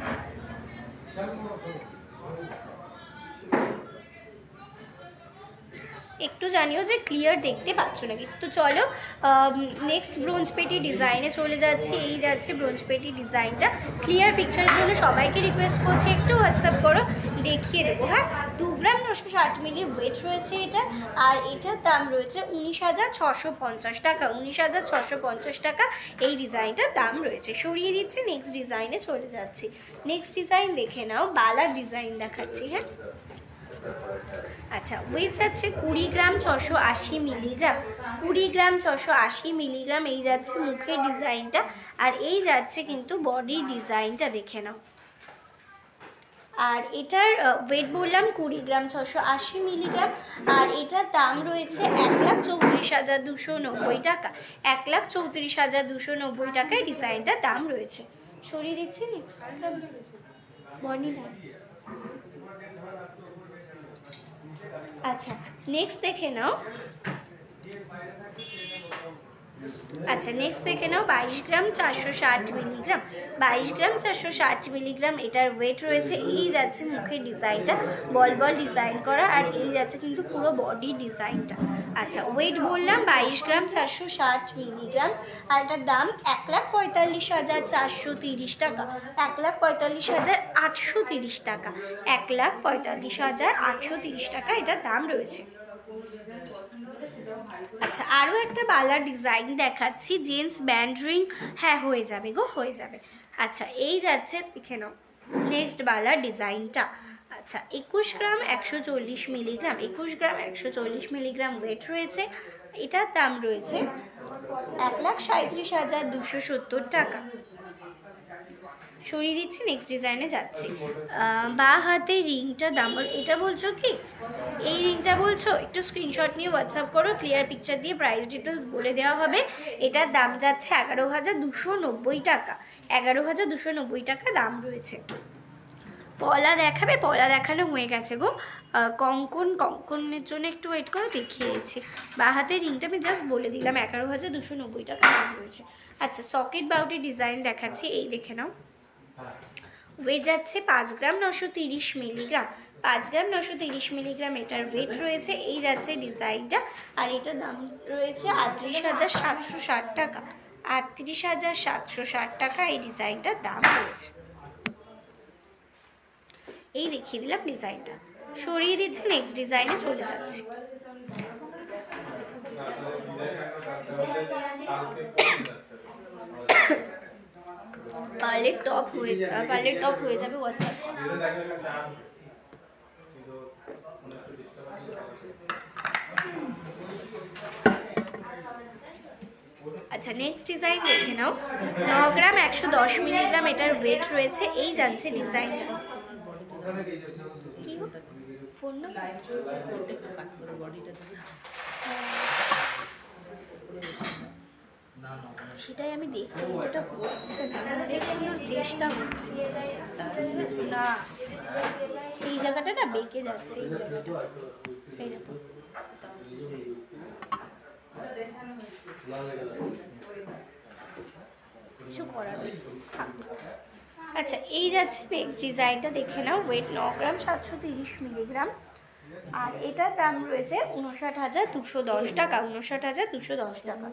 Speaker 1: একটু জানিও যে ক্লিয়ার দেখতে পাচ্ছ নাকি। তো চলো নেক্সট ব্রোঞ্জ পেটি ডিজাইনে চলে যাচ্ছে। এই যাচ্ছে ব্রোঞ্জ পেটি ডিজাইনটা, ক্লিয়ার পিকচারের জন্য সবাইকে রিকোয়েস্ট করছি একটু হোয়াটসঅ্যাপ করো, দেখিয়ে দেবো। হ্যাঁ দু গ্রাম নশো ষাট মিলি ওয়েট রয়েছে এটা, আর এটার দাম রয়েছে উনিশ হাজার ছশো পঞ্চাশ টাকা। উনিশ হাজার ছশো পঞ্চাশ টাকা এই ডিজাইনটার দাম রয়েছে। সরিয়ে দিচ্ছি, নেক্সট ডিজাইনে চলে যাচ্ছি। নেক্সট ডিজাইন দেখে নাও, বালার ডিজাইন দেখাচ্ছি। হ্যাঁ আচ্ছা ওয়েট যাচ্ছে কুড়ি গ্রাম ছশো আশি মিলিগ্রাম, কুড়ি গ্রাম ছশো আশি মিলিগ্রাম এই যাচ্ছে মুখের ডিজাইনটা, আর এই যাচ্ছে কিন্তু বডি ডিজাইনটা, দেখে নাও। আর এটার ওয়েট বললাম কুড়ি গ্রাম ছশো আশি মিলিগ্রাম, আর এটার দাম রয়েছে এক লাখ চৌত্রিশ হাজার দুশো নব্বই টাকা। এক লাখ চৌত্রিশ হাজার দুশো নব্বই টাকায় ডিজাইনটার দাম রয়েছে। সরিয়ে দিচ্ছি নেক্সট বডি। আচ্ছা নেক্সট দেখে নাও। আচ্ছা নেক্সট দেখে নাও বাইশ গ্রাম চারশো ষাট মিলিগ্রাম, বাইশ গ্রাম চারশো ষাট মিলিগ্রাম এটার ওয়েট রয়েছে। এই যাচ্ছে মুখের ডিজাইনটা, বল বল ডিজাইন করা, আর এই যাচ্ছে কিন্তু পুরো বডি ডিজাইনটা। আচ্ছা ওয়েট বললাম বাইশ গ্রাম চারশো ষাট মিলিগ্রাম, আর এটার দাম এক লাখ পঁয়তাল্লিশ হাজার চারশো তিরিশ টাকা। এক লাখ পঁয়তাল্লিশ হাজার আটশো তিরিশ টাকা, এক লাখ পঁয়তাল্লিশ হাজার আটশো তিরিশ টাকা এটার দাম রয়েছে। আচ্ছা আরও একটা বালার ডিজাইন দেখাচ্ছি, জেন্টস ব্যান্ড রিং। হ্যাঁ হয়ে যাবে গো, হয়ে যাবে। আচ্ছা এই যাচ্ছে দেখে নাও নেক্সট বালার ডিজাইনটা। আচ্ছা একুশ গ্রাম একশো চল্লিশ মিলিগ্রাম, একুশ গ্রাম একশো চল্লিশ মিলিগ্রাম ওয়েট রয়েছে। এটার দাম রয়েছে এক লাখ সাঁত্রিশ হাজার দুশো সত্তর টাকা। সরিয়ে দিচ্ছি, নেক্সট ডিজাইনে যাচ্ছি। বা হাতে রিংটা দাম এটা বলছো কি? এই রিংটা বলছো? একটু স্ক্রিনশট নিয়ে হোয়াটসঅ্যাপ করো, ক্লিয়ার পিকচার দিয়ে প্রাইস ডিটেলস বলে দেওয়া হবে। এটার দাম যাচ্ছে এগারো হাজার দুশো নব্বই টাকা, এগারো হাজার দুশো নব্বই টাকা দাম রয়েছে। পলা দেখাবে? পলা দেখানো হয়ে গেছে গো। কঙ্কন, কঙ্কনের জন্য একটু ওয়েট করো, দেখিয়েছি। বা হাতে রিংটা আমি জাস্ট বলে দিলাম এগারো হাজার দুশো নব্বই টাকা দাম রয়েছে। আচ্ছা সকেট বাউটি ডিজাইন দেখাচ্ছি, এই দেখে নাও। ওয়েট যাচ্ছে পাঁচ গ্রাম নশো তিরিশ মিলিগ্রাম, পাঁচ গ্রাম নশো তিরিশ মিলিগ্রাম এটার ওয়েট রয়েছে। এই যাচ্ছে ডিজাইনটা, আর এটার দাম রয়েছে আটত্রিশ হাজার সাতশো ষাট টাকা, আটত্রিশ হাজার সাতশো ষাট টাকা এই ডিজাইনটার দাম রয়েছে। এই দেখিয়ে দিলাম ডিজাইনটা, সরিয়ে দিচ্ছি, নেক্সট ডিজাইনে চলে যাচ্ছি। পার্লের টপ হয়ে পার্লের টপ হয়ে যাবে হোয়াটসঅ্যাপ। আচ্ছা নেক্সট ডিজাইন দেখে নাও। ন গ্রাম একশো দশ মিলিগ্রাম এটার ওয়েট রয়েছে। এই যাচ্ছে ডিজাইনটা। ফোন সেটাই আমি দেখছি, এটা হচ্ছে না, দেখি ওর চেষ্টা হচ্ছে না। এই জায়গাটা না বেঁকে যাচ্ছে, এই জায়গাটা এই দেখো। কিছু করার নেই। আচ্ছা এই যাচ্ছে নেক্সট ডিজাইনটা দেখে নাও। ওয়েট ন গ্রাম সাতশো তিরিশ মিলিগ্রাম আর এটার দাম রয়েছে উনষাট হাজার দুশো দশ টাকা। উনষাট হাজার দুশো দশ টাকা।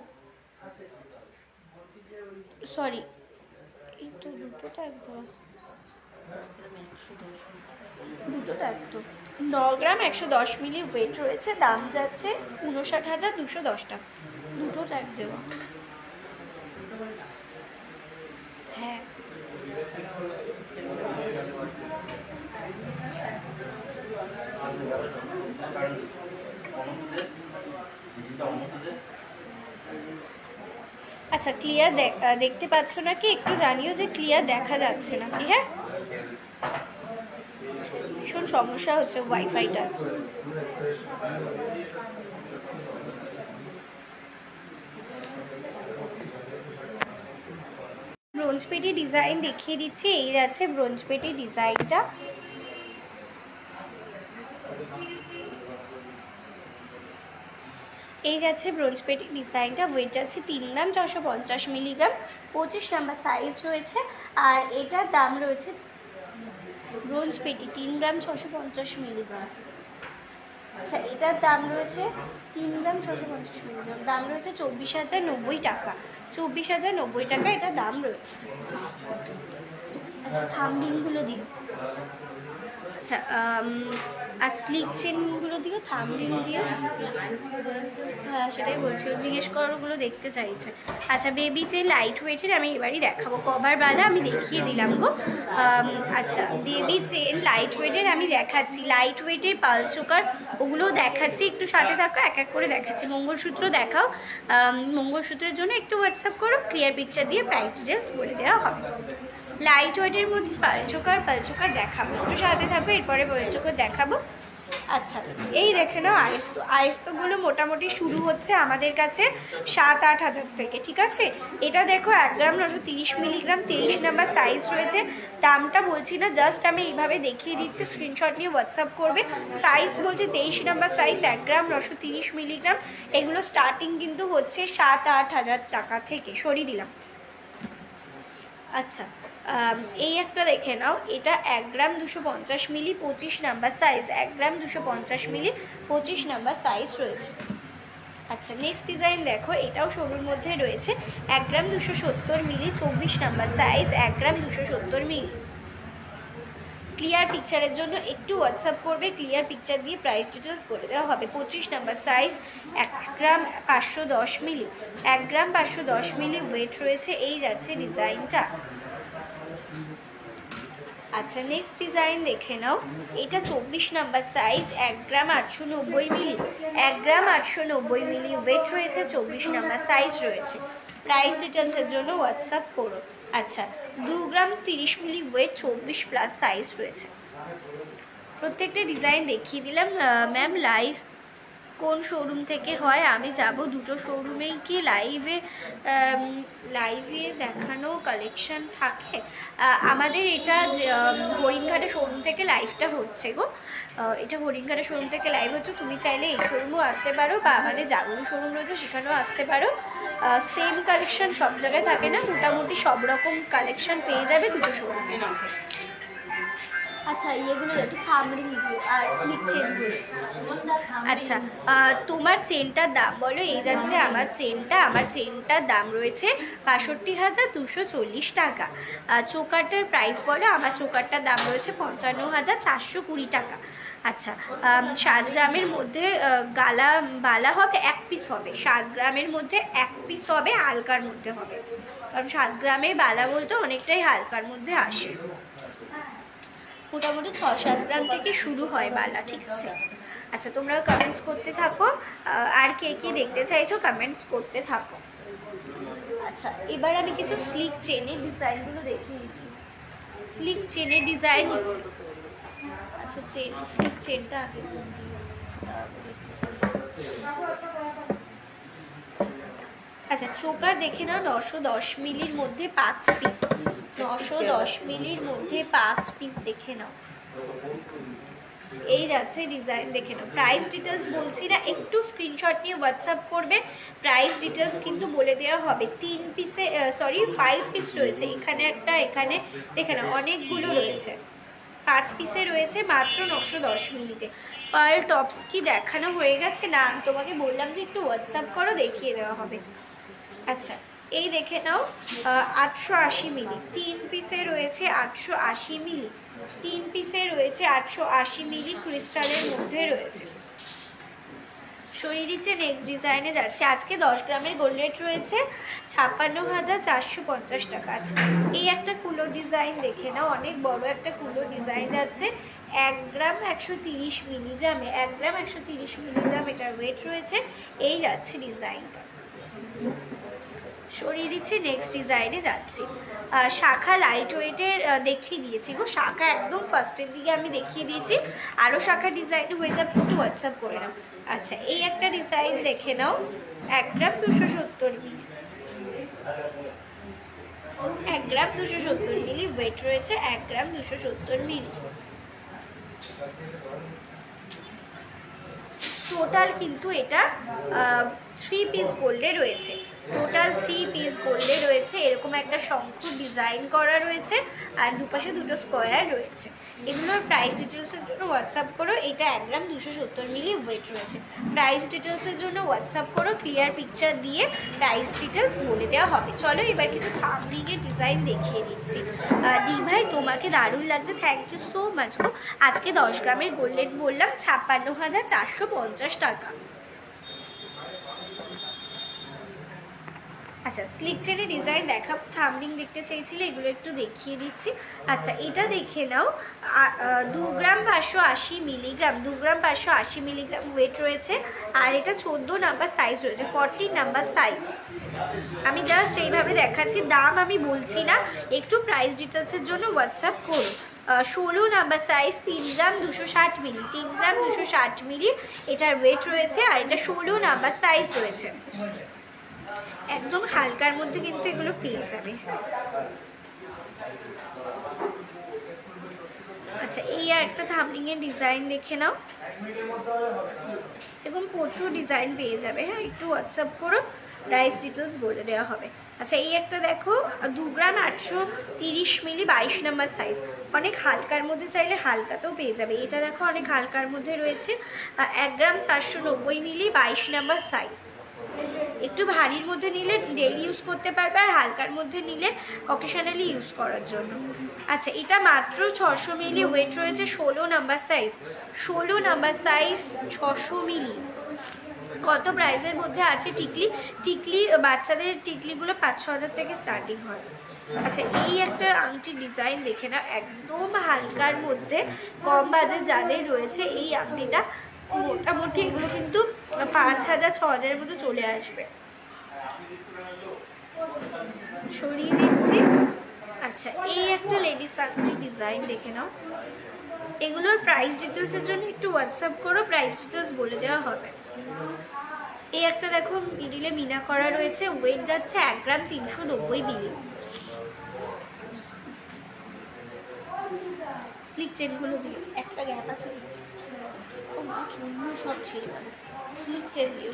Speaker 1: সরি এই তো দুটোটা একদম দুটোটা একদম ন গ্রাম একশো দশ মিলি ওয়েট রয়েছে। দাম যাচ্ছে উনষাট হাজার দুশো দশ টাকা। দুটো ট্যাগ দেওয়া। হ্যাঁ আচ্ছা ক্লিয়ার দেখতে পাচ্ছ নাকি একটু জানিও যে ক্লিয়ার দেখা যাচ্ছে নাকি। হ্যাঁ ভীষণ সমস্যা হচ্ছে ওয়াইফাইটা। ব্রোঞ্জ পেটি ডিজাইন দেখিয়ে দিচ্ছি। এই যাচ্ছে ব্রোঞ্জ পেটি ডিজাইনটা। এই যাচ্ছে ব্রোঞ্জ পেটি ডিজাইনটা। ওয়েট যাচ্ছে তিন গ্রাম ছশো পঞ্চাশ মিলিগ্রাম। পঁচিশ নাম্বার সাইজ রয়েছে আর এটার দাম রয়েছে ব্রোঞ্জ পেটি তিন গ্রাম ছশো পঞ্চাশ মিলিগ্রাম। আচ্ছা এটার দাম রয়েছে তিন গ্রাম ছশো পঞ্চাশ মিলিগ্রাম। দাম রয়েছে চব্বিশ হাজার নব্বই টাকা। চব্বিশ হাজার নব্বই টাকা এটার দাম রয়েছে। আচ্ছা থাম্বনেইলগুলো দিও। আচ্ছা আর স্লিক চেনগুলো দিও, থাম্বনেইল দিও। হ্যাঁ সেটাই বলছি, জিজ্ঞেস করাগুলো দেখতে চাইছে। আচ্ছা বেবি চেন লাইট ওয়েটের আমি এবারই দেখাবো। কভার বালা আমি দেখিয়ে দিলাম গো। আচ্ছা বেবি চেন লাইট ওয়েটের আমি দেখাচ্ছি। লাইট ওয়েটের পাল চোকার ওগুলোও দেখাচ্ছি, একটু সাথে থাকো, এক এক করে দেখাচ্ছি। মঙ্গলসূত্র দেখাও। মঙ্গলসূত্রের জন্য একটু হোয়াটসঅ্যাপ করো, ক্লিয়ার পিকচার দিয়ে প্রাইস ডিটেলস বলে দেওয়া হবে। লাইট ওয়েটের মধ্যে পালচোকার পালচোকার দেখাবো, একটু সাথে থাকো, এরপরে পালচোকার দেখাবো। আচ্ছা এই দেখে নাও আয়স্ত। আয়স্তগুলো মোটামুটি শুরু হচ্ছে আমাদের কাছে সাত আট হাজার থেকে, ঠিক আছে। এটা দেখো এক গ্রাম নশো তিরিশ মিলিগ্রাম, তেইশ নাম্বার সাইজ রয়েছে। দামটা বলছি না, জাস্ট আমি এইভাবে দেখিয়ে দিচ্ছি, স্ক্রিনশট নিয়ে হোয়াটসঅ্যাপ করবে। সাইজ বলছে তেইশ নাম্বার সাইজ, এক গ্রাম নশো তিরিশ মিলিগ্রাম। এগুলো স্টার্টিং কিন্তু হচ্ছে সাত আট হাজার টাকা থেকে, সরিয়ে দিলাম। আচ্ছা এই একটা দেখে নাও। এটা এক গ্রাম দুশো পঞ্চাশ মিলি, পঁচিশ নাম্বার সাইজ। এক গ্রাম দুশো পঞ্চাশ মিলি, পঁচিশ নাম্বার সাইজ রয়েছে। আচ্ছা নেক্সট ডিজাইন দেখো, এটাও সরুর মধ্যে রয়েছে। এক গ্রাম দুশো সত্তর মিলি, চব্বিশ নাম্বার সাইজ। এক গ্রাম দুশো সত্তর মিলি। ক্লিয়ার পিকচারের জন্য একটু হোয়াটসঅ্যাপ করবে, ক্লিয়ার পিকচার দিয়ে প্রাইস ডিটেলস বলে দেওয়া হবে। পঁচিশ নাম্বার সাইজ, এক গ্রাম পাঁচশো দশ মিলি। এক গ্রাম পাঁচশো দশ মিলি ওয়েট রয়েছে। এই যাচ্ছে ডিজাইনটা। আচ্ছা নেক্সট ডিজাইন দেখে নাও। এটা চব্বিশ নাম্বার সাইজ, এক গ্রাম আটশো নব্বই মিলি। এক গ্রাম আটশো নব্বই মিলি ওয়েট রয়েছে, চব্বিশ নাম্বার সাইজ রয়েছে। প্রাইস ডিটেলসের জন্য হোয়াটসঅ্যাপ করো। আচ্ছা দু গ্রাম তিরিশ মিলি ওয়েট, চব্বিশ প্লাস সাইজ রয়েছে। প্রত্যেকটা ডিজাইন দেখিয়ে দিলাম। ম্যাম লাইভ কোন শোরুম থেকে হয়? আমি যাব দুটো শোরুমেই। কি লাইভে লাইভে দেখানো কালেকশন থাকে? আমাদের এটা হরিণঘাটা শোরুম থেকে লাইভটা হচ্ছে গো। এটা হরিণঘাটা শোরুম থেকে লাইভ হচ্ছে। তুমি চাইলে এই শোরুমও আসতে পারো বা আমাদের জাগরু শোরুম রয়েছে সেখানেও আসতে পারো। সেম কালেকশন সব জায়গায় থাকে না, মোটামুটি সব রকম কালেকশন পেয়ে যাবে দুটো শোরুমের মধ্যে। আচ্ছা ইয়েগুলো একটু থামরিং আর স্লিক চেনগুলো। আচ্ছা তোমার চেনটার দাম বলো। এই যাচ্ছে আমার চেনটা। আমার চেনটার দাম রয়েছে বাষট্টি হাজার দুশো চল্লিশ টাকা। চোকারটার প্রাইস বলো। আমার চোকারটার দাম রয়েছে পঞ্চান্ন হাজার চারশো কুড়ি টাকা। আচ্ছা সাত গ্রামের মধ্যে গালা বালা হবে, এক পিস হবে। সাত গ্রামের মধ্যে এক পিস হবে, আলকার মধ্যে হবে। কারণ সাত গ্রামের বালা বলতে অনেকটাই হালকার মধ্যে আসে, মোটামুটি ছ সাত গ্রাম থেকে শুরু হয় বালা, ঠিক আছে। আচ্ছা তোমরা কমেন্টস করতে থাকো, আর কে কি দেখতে চাইছো কমেন্টস করতে থাকো। আচ্ছা এবার আমি কিছু স্লিক চেনের ডিজাইনগুলো দেখিয়ে দিচ্ছি। স্লিক চেনের ডিজাইন, আচ্ছা চেন স্লিক চেনটা আগে আচ্ছা চোকার দেখে নাও, নশো দশ মিলির মধ্যে পাঁচ পিস, নশো দশ মিলির মধ্যে পাঁচ পিস দেখে নাও। এই যাচ্ছে ডিজাইন দেখে নাও। প্রাইস ডিটেলস বলছি না, একটু স্ক্রিনশট নিয়ে হোয়াটসঅ্যাপ করবে, প্রাইস ডিটেলস কিন্তু বলে দেওয়া হবে। তিন পিসে সরি ফাইভ পিস রয়েছে, এখানে একটা, এখানে দেখে নাও অনেকগুলো রয়েছে, পাঁচ পিসে রয়েছে মাত্র নশো দশ মিলিতে। পার্ল টপস কি দেখানো হয়ে গেছে? না আমি তোমাকে বললাম যে একটু হোয়াটসঅ্যাপ করো, দেখিয়ে দেওয়া হবে। আচ্ছা এই দেখে নাও আটশো আশি মিলি, তিন পিসে রয়েছে আটশো আশি মিলি, তিন পিসে রয়েছে আটশো আশি মিলি, ক্রিস্টালের মধ্যে রয়েছে। সরিয়ে দিচ্ছে, নেক্সট ডিজাইনে যাচ্ছে। আজকে দশ গ্রামের গোল্ড রেট রয়েছে ছাপ্পান্ন হাজার চারশো পঞ্চাশ টাকা। আছে এই একটা কুলো ডিজাইন দেখে নাও, অনেক বড় একটা কুলো ডিজাইন যাচ্ছে, এক গ্রাম একশো তিরিশ মিলিগ্রামে, এক গ্রাম একশো তিরিশ মিলিগ্রাম এটার ওয়েট রয়েছে। এই যাচ্ছে ডিজাইনটা, সরিয়ে দিচ্ছি, নেক্সট ডিজাইনে যাচ্ছি। শাখা লাইট ওয়েটের দেখিয়ে দিয়েছি গো, শাখা একদম ফার্স্টের দিকে আমি দেখিয়ে দিয়েছি, আরও শাখা ডিজাইন হয়ে যাবে, একটু হোয়াটসঅ্যাপ করে নাও। আচ্ছা এই একটা ডিজাইন দেখে নাও, এক গ্রাম দুশো সত্তর মিলি, এক গ্রাম দুশো সত্তর মিলি ওয়েট রয়েছে, এক গ্রাম দুশো সত্তর মিলি। টোটাল কিন্তু এটা থ্রি পিস গোল্ডে রয়েছে, টোটাল থ্রি পিস গোল্ডে রয়েছে। এরকম একটা শঙ্খ ডিজাইন করা রয়েছে, আর দুপাশে দুটো স্কোয়ার রয়েছে। এগুলোর প্রাইস ডিটেলসের জন্য হোয়াটসঅ্যাপ করো। এটা এক গ্রাম দুশো সত্তর মিলি ওয়েট রয়েছে। প্রাইস ডিটেলসের জন্য হোয়াটসঅ্যাপ করো, ক্লিয়ার পিকচার দিয়ে প্রাইস ডিটেলস বলে দেওয়া হবে। চলো এবার কিছু থাম্বনেইলের ডিজাইন দেখিয়ে দিচ্ছি। দি ভাই তোমাকে দারুণ লাগছে, থ্যাংক ইউ সো মাচ গো। আজকে দশ গ্রামের গোল্ড রেট বললাম ছাপ্পান্ন হাজার চারশো পঞ্চাশ টাকা। আচ্ছা স্লিক চেনের ডিজাইন দেখা, থাম্বনেইল দেখতে চাইছিলে, এগুলো একটু দেখিয়ে দিচ্ছি। আচ্ছা এটা দেখে নাও, দু গ্রাম পাঁচশো আশি মিলিগ্রাম, দু গ্রাম পাঁচশো আশি মিলিগ্রাম ওয়েট রয়েছে, আর এটা চোদ্দো নাম্বার সাইজ রয়েছে, ফর্টি নাম্বার সাইজ। আমি জাস্ট এইভাবে দেখাচ্ছি, দাম আমি বলছি না, একটু প্রাইস ডিটেলসের জন্য হোয়াটসঅ্যাপ করো। ষোলো নাম্বার সাইজ, তিন গ্রাম দুশো ষাট মিলি, তিন গ্রাম দুশো ষাট মিলি এটার ওয়েট রয়েছে, আর এটা ষোলো নাম্বার সাইজ রয়েছে। একদম হালকার মধ্যে কিন্তু এগুলো পেয়ে যাবে। আচ্ছা এই আর একটা থাম্বনেইলের ডিজাইন দেখে নাও, এবং প্রচুর ডিজাইন পেয়ে যাবে। হ্যাঁ একটু হোয়াটসঅ্যাপ করো, প্রাইস ডিটেলস বলে দেওয়া হবে। আচ্ছা এই একটা দেখো, দু গ্রাম আটশো তিরিশ মিলি, বাইশ নাম্বার সাইজ, অনেক হালকার মধ্যে চাইলে হালকাতেও পেয়ে যাবে। এটা দেখো অনেক হালকার মধ্যে রয়েছে, এক গ্রাম চারশো নব্বই মিলি, বাইশ নাম্বার সাইজ। একটু ভারীর মধ্যে নিলে ডেলি ইউজ করতে পারবে, আর হালকার মধ্যে নিলে অকেশনালি ইউজ করার জন্য। আচ্ছা এটা মাত্র ছশো মিলি ওয়েট রয়েছে, ষোলো নাম্বার সাইজ, ষোলো নাম্বার সাইজ ছশো মিলি। কত প্রাইসের মধ্যে আছে টিকলি? টিকলি বাচ্চাদের টিকলিগুলো পাঁচ ছ হাজার থেকে স্টার্টিং হয়। আচ্ছা এই একটা আংটির ডিজাইন দেখে না, একদম হালকার মধ্যে, কম বাজেট যাদের রয়েছে এই আংটিটা মোটামুটি এগুলো কিন্তু পাঁচ হাজার ছ হাজারের মধ্যে চলে আসবে। সরিয়ে দিচ্ছি। আচ্ছা এই একটা লেডিস আংটির ডিজাইন দেখে নাও, এগুলোর প্রাইস ডিটেলসের জন্য একটু হোয়াটসঅ্যাপ করো, প্রাইস ডিটেলস বলে দেওয়া হবে। এই একটা দেখো মিডিলে মিনা করা রয়েছে, ওয়েট যাচ্ছে এক গ্রাম তিনশো নব্বই মিলি। স্লিক চেনগুলো দিয়ে একটা গ্যাপ আছে, সব ছিল স্লিক চেন দিয়ে।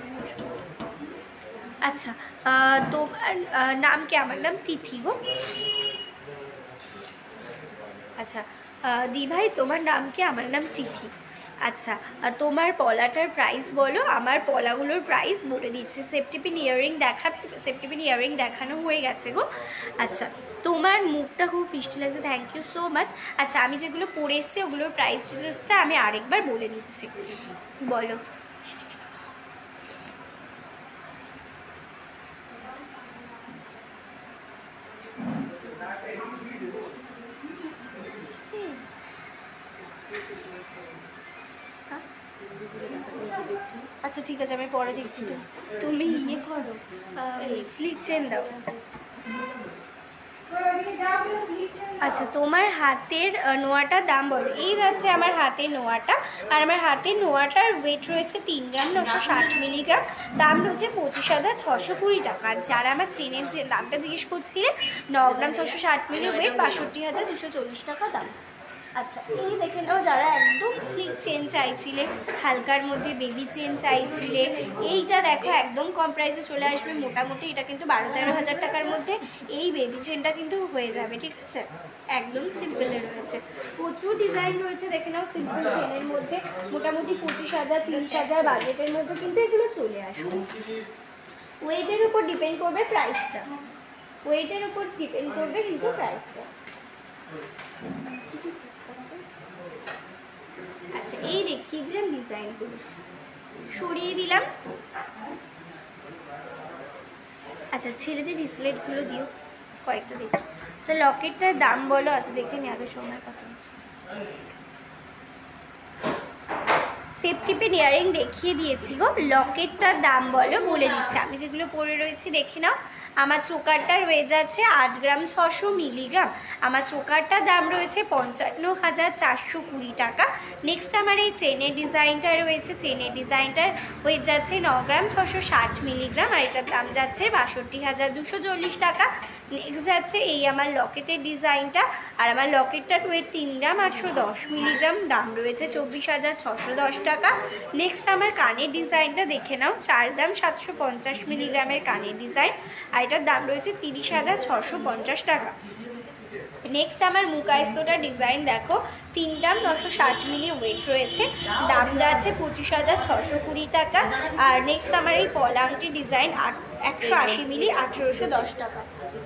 Speaker 1: আচ্ছা তোমার নাম কি? আমার নাম তিথি গো। আচ্ছা দি ভাই তোমার নাম কি? আমার নাম তিথি। আচ্ছা তোমার পলাটার প্রাইস বলো। আমার পলাগুলোর প্রাইস বলে দিচ্ছি। সেফটিপিন ইয়াররিং দেখা, সেফটিপিন ইয়াররিং দেখানো হয়ে গেছে গো। আচ্ছা তোমার মুখটা খুব মিষ্টি লাগছে, থ্যাংক ইউ সো মাচ। আচ্ছা আমি যেগুলো পরে এসেছি ওগুলোর প্রাইস ডিটেলসটা আমি আরেকবার বলে দিচ্ছি, বলো। আচ্ছা ঠিক আছে, আমি পরে দেখছি। তুমি ইয়ে করো, স্লিপ চেন দাও। আচ্ছা, তোমার হাতের নোয়াটার দাম বলো। এই যাচ্ছে আমার হাতের নোয়াটা, আর আমার হাতের নোয়াটার ওয়েট রয়েছে তিন গ্রাম নশো ষাট মিলিগ্রাম, দাম রয়েছে পঁচিশ হাজার ছশো কুড়ি টাকা। আর যারা আমার চেনের যে দামটা জিজ্ঞেস করছিলে, ন গ্রাম ছশো ষাট মিলি ওয়েট, বাষট্টি হাজার দুশো চল্লিশ টাকা দাম। আচ্ছা, এই দেখে নাও, যারা একদম স্লিক চেন চাইছিলে, হালকার মধ্যে বেবি চেন চাইছিলে, এইটা দেখো একদম কম প্রাইসে চলে আসবে। মোটামুটি এটা কিন্তু বারো তেরো হাজার টাকার মধ্যে এই বেবি চেনটা কিন্তু হয়ে যাবে, ঠিক আছে। একদম সিম্পলে রয়েছে, প্রচুর ডিজাইন রয়েছে, দেখে নাও সিম্পল চেনের মধ্যে। মোটামুটি পঁচিশ হাজার তিরিশ হাজার বাজেটের মধ্যে কিন্তু এগুলো চলে আসবে। ওয়েটের উপর ডিপেন্ড করবে প্রাইসটা, ওয়েটের উপর ডিপেন্ড করবে কিন্তু প্রাইসটা। আচ্ছা, এই দেখিয়ে দিলাম ডিজাইনগুলো, সরিয়ে দিলাম। আচ্ছা, ছেলেদের রিসলেটগুলো দিও কয়েকটা দেখি। আচ্ছা, লকেটটার দাম বলো। আচ্ছা, দেখে নি আগে সময় কত। সেফটি পিন ইয়ারিং দেখিয়ে দিয়েছি গো, লকেটটার দাম বলো, বলে দিচ্ছি। আমি যেগুলো পরে রয়েছি দেখে নাও। আমার চোকারটা রয়ে যাচ্ছে আট গ্রাম ছশো মিলিগ্রাম, আমার চোকারটার দাম রয়েছে পঞ্চান্ন হাজার চারশো কুড়ি টাকা। নেক্সট আমার এই চেনের ডিজাইনটা রয়েছে, চেনের ডিজাইনটার ওয়েট যাচ্ছে ন গ্রাম ছশো ষাট মিলিগ্রাম, আর এটার দাম যাচ্ছে বাষট্টি হাজার দুশো চল্লিশ টাকা। নেক্সট যাচ্ছে এই আমার লকেটের ডিজাইনটা, আর আমার লকেটটার ওয়েট তিন গ্রাম আটশো দশ মিলিগ্রাম, দাম রয়েছে চব্বিশ হাজার ছশো দশ টাকা। নেক্সট আমার কানের ডিজাইনটা দেখে নাও, চার গ্রাম সাতশো পঞ্চাশ মিলিগ্রামের কানের ডিজাইন, আর এটার দাম রয়েছে তিরিশ হাজার ছশো পঞ্চাশ টাকা। নেক্সট আমার মুকাইস্তোটা ডিজাইন দেখো, তিন গ্রাম নশো ষাট মিলি ওয়েট রয়েছে, দাম যাচ্ছে পঁচিশ হাজার ছশো কুড়ি টাকা। আর নেক্সট আমার এই পলাংটি ডিজাইন আট একশো আশি মিলি আঠেরোশো দশ টাকা।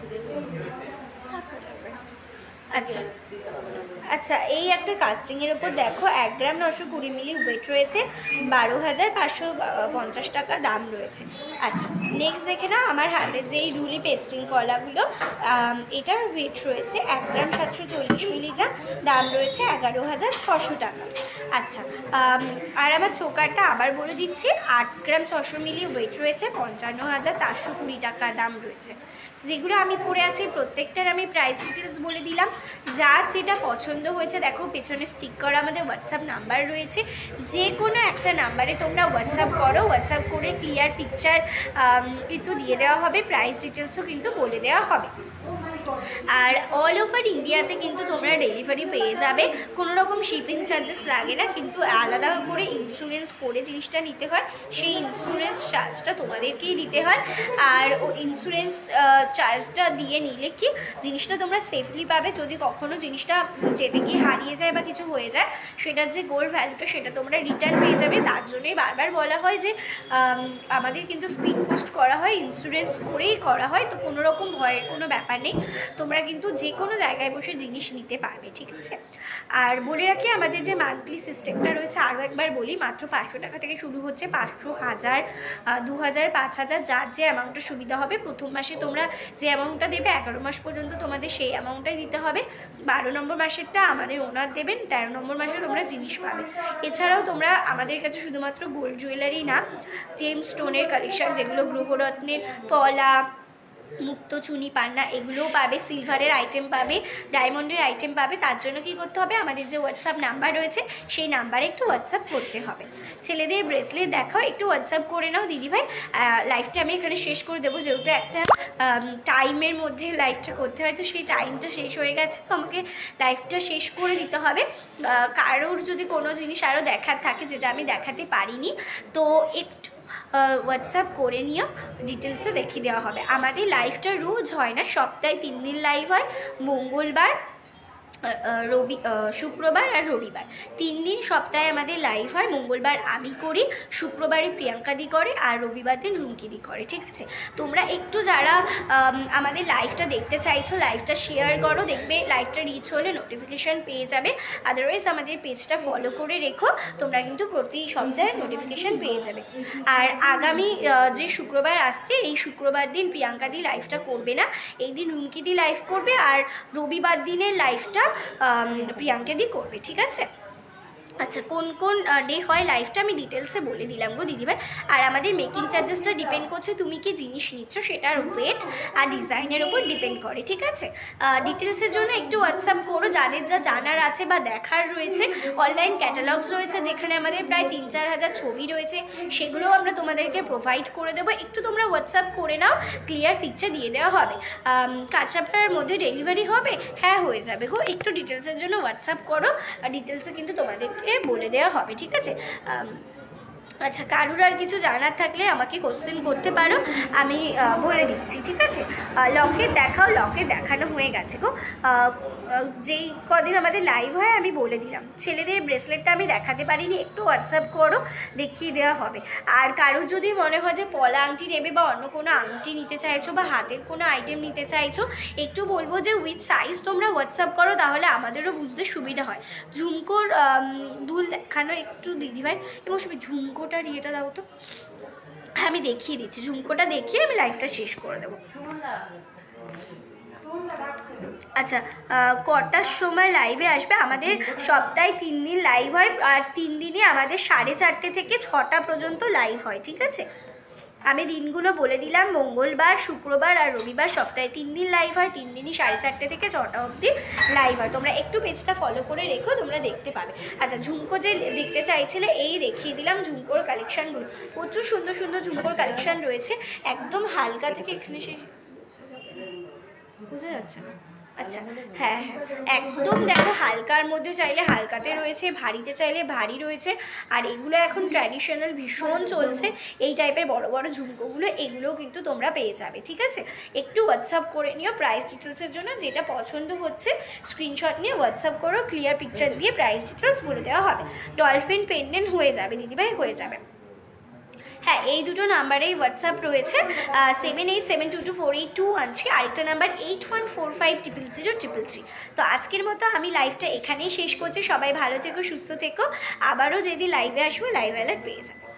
Speaker 1: আচ্ছা আচ্ছা, এই একটা কাস্টিংয়ের ওপর দেখো, এক গ্রাম নশো কুড়ি মিলি ওয়েট রয়েছে, বারো হাজার পাঁচশো পঞ্চাশ টাকা দাম রয়েছে। আচ্ছা, নেক্সট দেখে না আমার হাতের যেই রুলি পেস্টিং কলাগুলো, এটার ওয়েট রয়েছে এক গ্রাম সাতশো চল্লিশ মিলিগ্রাম, দাম রয়েছে এগারো হাজার ছশো টাকা। আচ্ছা, আর আমার চোকারটা আবার বলে দিচ্ছি, আট গ্রাম ছশো মিলি ওয়েট রয়েছে, পঞ্চান্ন হাজার চারশো কুড়ি টাকা দাম রয়েছে। যেগুলো আমি পরে আছি প্রত্যেকটার আমি প্রাইস ডিটেলস বলে দিলাম। যার যেটা পছন্দ হয়েছে দেখো, পেছনে স্টিক করা আমাদের হোয়াটসঅ্যাপ নাম্বার রয়েছে, যে কোনো একটা নাম্বারে তোমরা হোয়াটসঅ্যাপ করো, হোয়াটসঅ্যাপ করে ক্লিয়ার পিকচার কিন্তু দিয়ে দেওয়া হবে, প্রাইস ডিটেলসও কিন্তু বলে দেওয়া হবে। আর অল ওভার ইন্ডিয়াতে কিন্তু তোমরা ডেলিভারি পেয়ে যাবে, কোনো রকম শিপিং চার্জেস লাগে না, কিন্তু আলাদা করে ইন্স্যুরেন্স করে জিনিসটা নিতে হয়, সেই ইন্স্যুরেন্স চার্জটা তোমাদেরকেই দিতে হয়। আর ও ইন্স্যুরেন্স চার্জটা দিয়ে নিলে কি জিনিসটা তোমরা সেফলি পাবে, যদি কখনো জিনিসটা চেপে গিয়ে হারিয়ে যায় বা কিছু হয়ে যায়, সেটার যে গোল্ড ভ্যালুটা সেটা তোমরা রিটার্ন পেয়ে যাবে। তার জন্যই বারবার বলা হয় যে আমাদের কিন্তু স্পিড পোস্ট করা হয়, ইন্স্যুরেন্স করেই করা হয়, তো কোনো রকম ভয়ের কোনো ব্যাপার নেই, তোমরা কিন্তু যে কোনো জায়গায় বসে জিনিস নিতে পারবে, ঠিক আছে। আর বলে রাখি, আমাদের যে মান্থলি সিস্টেমটা রয়েছে, আরও একবার বলি, মাত্র পাঁচশো টাকা থেকে শুরু হচ্ছে, পাঁচশো, হাজার, দু হাজার, পাঁচ হাজার, যার যে অ্যামাউন্টটা সুবিধা হবে। প্রথম মাসে তোমরা যে অ্যামাউন্টটা দেবে, এগারো মাস পর্যন্ত তোমাদের সেই অ্যামাউন্টটাই দিতে হবে। বারো নম্বর মাসেরটা আমাদের ওনার দেবেন, তেরো নম্বর মাসে তোমরা জিনিস পাবে। এছাড়াও তোমরা আমাদের কাছে শুধুমাত্র গোল্ড জুয়েলারি না, জেম স্টোনের কালেকশন, যেগুলো গ্রহরত্নের পলা, মুক্ত চুনি পান্না, এগুলোও পাবে, সিলভারের আইটেম পাবে, ডায়মন্ডের আইটেম পাবে। তার জন্য কি করতে হবে, আমাদের যে হোয়াটসঅ্যাপ নাম্বার রয়েছে সেই নাম্বারে একটু হোয়াটসঅ্যাপ করতে হবে। ছেলেদের ব্রেসলেট দেখাও, একটু হোয়াটসঅ্যাপ করে নাও দিদিভাই। লাইভটা আমি এখানে শেষ করে দেবো, যেহেতু একটা টাইমের মধ্যে লাইভটা করতে হয়, তো সেই টাইমটা শেষ হয়ে গেছে, তো আমাকে লাইভটা শেষ করে দিতে হবে। কারোর যদি কোনো জিনিস আরও দেখার থাকে যেটা আমি দেখাতে পারিনি, তো একটু হোয়াটসঅ্যাপ করে নিও, ডিটেলসে দেখিয়ে দেওয়া হবে। আমাদের লাইভটা রোজ হয় না, সপ্তাহে তিন দিন লাইভ হয়, মঙ্গলবার, রবি শুক্রবার আর রবিবার, তিন দিন সপ্তাহে আমাদের লাইভ হয়। মঙ্গলবার আমি করি, শুক্রবারে প্রিয়াঙ্কা দি করে, আর রবিবার দিন রুমকি দি করে, ঠিক আছে। তোমরা একটু যারা আমাদের লাইভটা দেখতে চাইছো, লাইভটা শেয়ার করো, দেখবে লাইভটা রিচ হলে নোটিফিকেশান পেয়ে যাবে। আদারওয়াইজ আমাদের পেজটা ফলো করে রেখো, তোমরা কিন্তু প্রতি সপ্তাহে নোটিফিকেশান পেয়ে যাবে। আর আগামী যে শুক্রবার আসছে, এই শুক্রবার দিন প্রিয়াঙ্কা দি লাইভটা করবে না, এই দিন রুমকি দি লাইভ করবে, আর রবিবার দিনের লাইভটা প্রিয়াঙ্কা দি করবে, ঠিক আছে। আচ্ছা, কোন কোন ডে হয় লাইভটা আমি ডিটেলসে বলে দিলাম গো দিদিভাই। আর আমাদের মেকিং চার্জেসটা ডিপেন্ড করছে তুমি কি জিনিস নিচ্ছ সেটার ওয়েট আর ডিজাইনের ওপর ডিপেন্ড করে, ঠিক আছে? ডিটেলসের জন্য একটু হোয়াটসঅ্যাপ করো, যাদের যা জানার আছে বা দেখার রয়েছে। অনলাইন ক্যাটালগস রয়েছে যেখানে আমাদের প্রায় তিন চার হাজার ছবি রয়েছে, সেগুলোও আমরা তোমাদেরকে প্রোভাইড করে দেবো। একটু তোমরা হোয়াটসঅ্যাপ করে নাও, ক্লিয়ার পিকচার দিয়ে দেওয়া হবে। কাঁচাপাড়ার মধ্যে ডেলিভারি হবে? হ্যাঁ হয়ে যাবে গো, একটু ডিটেলসের জন্য হোয়াটসঅ্যাপ করো, আর ডিটেলসে কিন্তু তোমাদেরকে বলে দেওয়া হবে, ঠিক আছে? আচ্ছা, কারুর আর কিছু জানার থাকলে আমাকে কোশ্চেন করতে পারো, আমি বলে দিচ্ছি, ঠিক আছে? লকেট দেখাও, লকেট দেখানো হয়ে গেছে গো। যেই কদিন আমাদের লাইভ হয় আমি বলে দিলাম। ছেলেদের ব্রেসলেটটা আমি দেখাতে পারিনি, একটু হোয়াটসঅ্যাপ করো, দেখিয়ে দেওয়া হবে। আর কারুর যদি মনে হয় যে পলা আংটি নেবে বা অন্য কোনো আংটি নিতে চাইছো বা হাতের কোনো আইটেম নিতে চাইছো, একটু বলবো যে উইথ সাইজ তোমরা হোয়াটসঅ্যাপ করো, তাহলে আমাদেরও বুঝতে সুবিধা হয়। ঝুমকোর দুল দেখানো একটু দিদিভাই, এবং সবই ঝুমকোটার ইয়েটা দাও তো, আমি দেখিয়ে দিচ্ছি। ঝুমকোটা দেখিয়ে আমি লাইভটা শেষ করে দেবো। আচ্ছা, কটার সময় লাইভে আসবে? আমাদের সপ্তাহে তিন দিন লাইভ হয়, আর তিন দিনই আমাদের সাড়ে চারটে থেকে ছটা পর্যন্ত লাইভ হয়, ঠিক আছে? আমি দিনগুলো বলে দিলাম, মঙ্গলবার, শুক্রবার আর রবিবার সপ্তাহে তিন দিন লাইভ হয়, তিন দিনই সাড়ে চারটে থেকে ছটা অবধি লাইভ হয়। তোমরা একটু পেজটা ফলো করে রেখো, তোমরা দেখতে পাবে। আচ্ছা, ঝুমকো যে দেখতে চাইছিলে, এই দেখিয়ে দিলাম ঝুমকোর কালেকশানগুলো। প্রচুর সুন্দর সুন্দর ঝুমকোর কালেকশান রয়েছে, একদম হালকা থেকে এখানে সেই বোঝা যাচ্ছে না। আচ্ছা, হ্যাঁ হ্যাঁ, একদম দেখো, হালকার মধ্যে চাইলে হালকাতে রয়েছে, ভারীতে চাইলে ভারী রয়েছে। আর এগুলো এখন ট্র্যাডিশনাল ভীষণ চলছে, এই টাইপের বড় বড় ঝুমকোগুলো, এগুলোও কিন্তু তোমরা পেয়ে যাবে, ঠিক আছে? একটু হোয়াটসঅ্যাপ করে নিও প্রাইস ডিটেলসের জন্য, যেটা পছন্দ হচ্ছে স্ক্রিনশট নিয়ে হোয়াটসঅ্যাপ করো, ক্লিয়ার পিকচার দিয়ে প্রাইস ডিটেলস বলে দেওয়া হবে। ডলফিন পেন্ডেন্ট হয়ে যাবে দিদিভাই, হয়ে যাবে। হ্যাঁ, এই দুটো নাম্বারেই হোয়াটসঅ্যাপ রয়েছে, seven eight seven two two four eight two one three, আরেকটা number eight one four five triple zero triple three. তো আজকের মতো আমি লাইভটা এখানেই শেষ করছি। সবাই ভালো থেকো, সুস্থ থেকো, আবারও যেদিন লাইভে আসবো লাইভ অ্যালার্ট পেয়ে যাবে।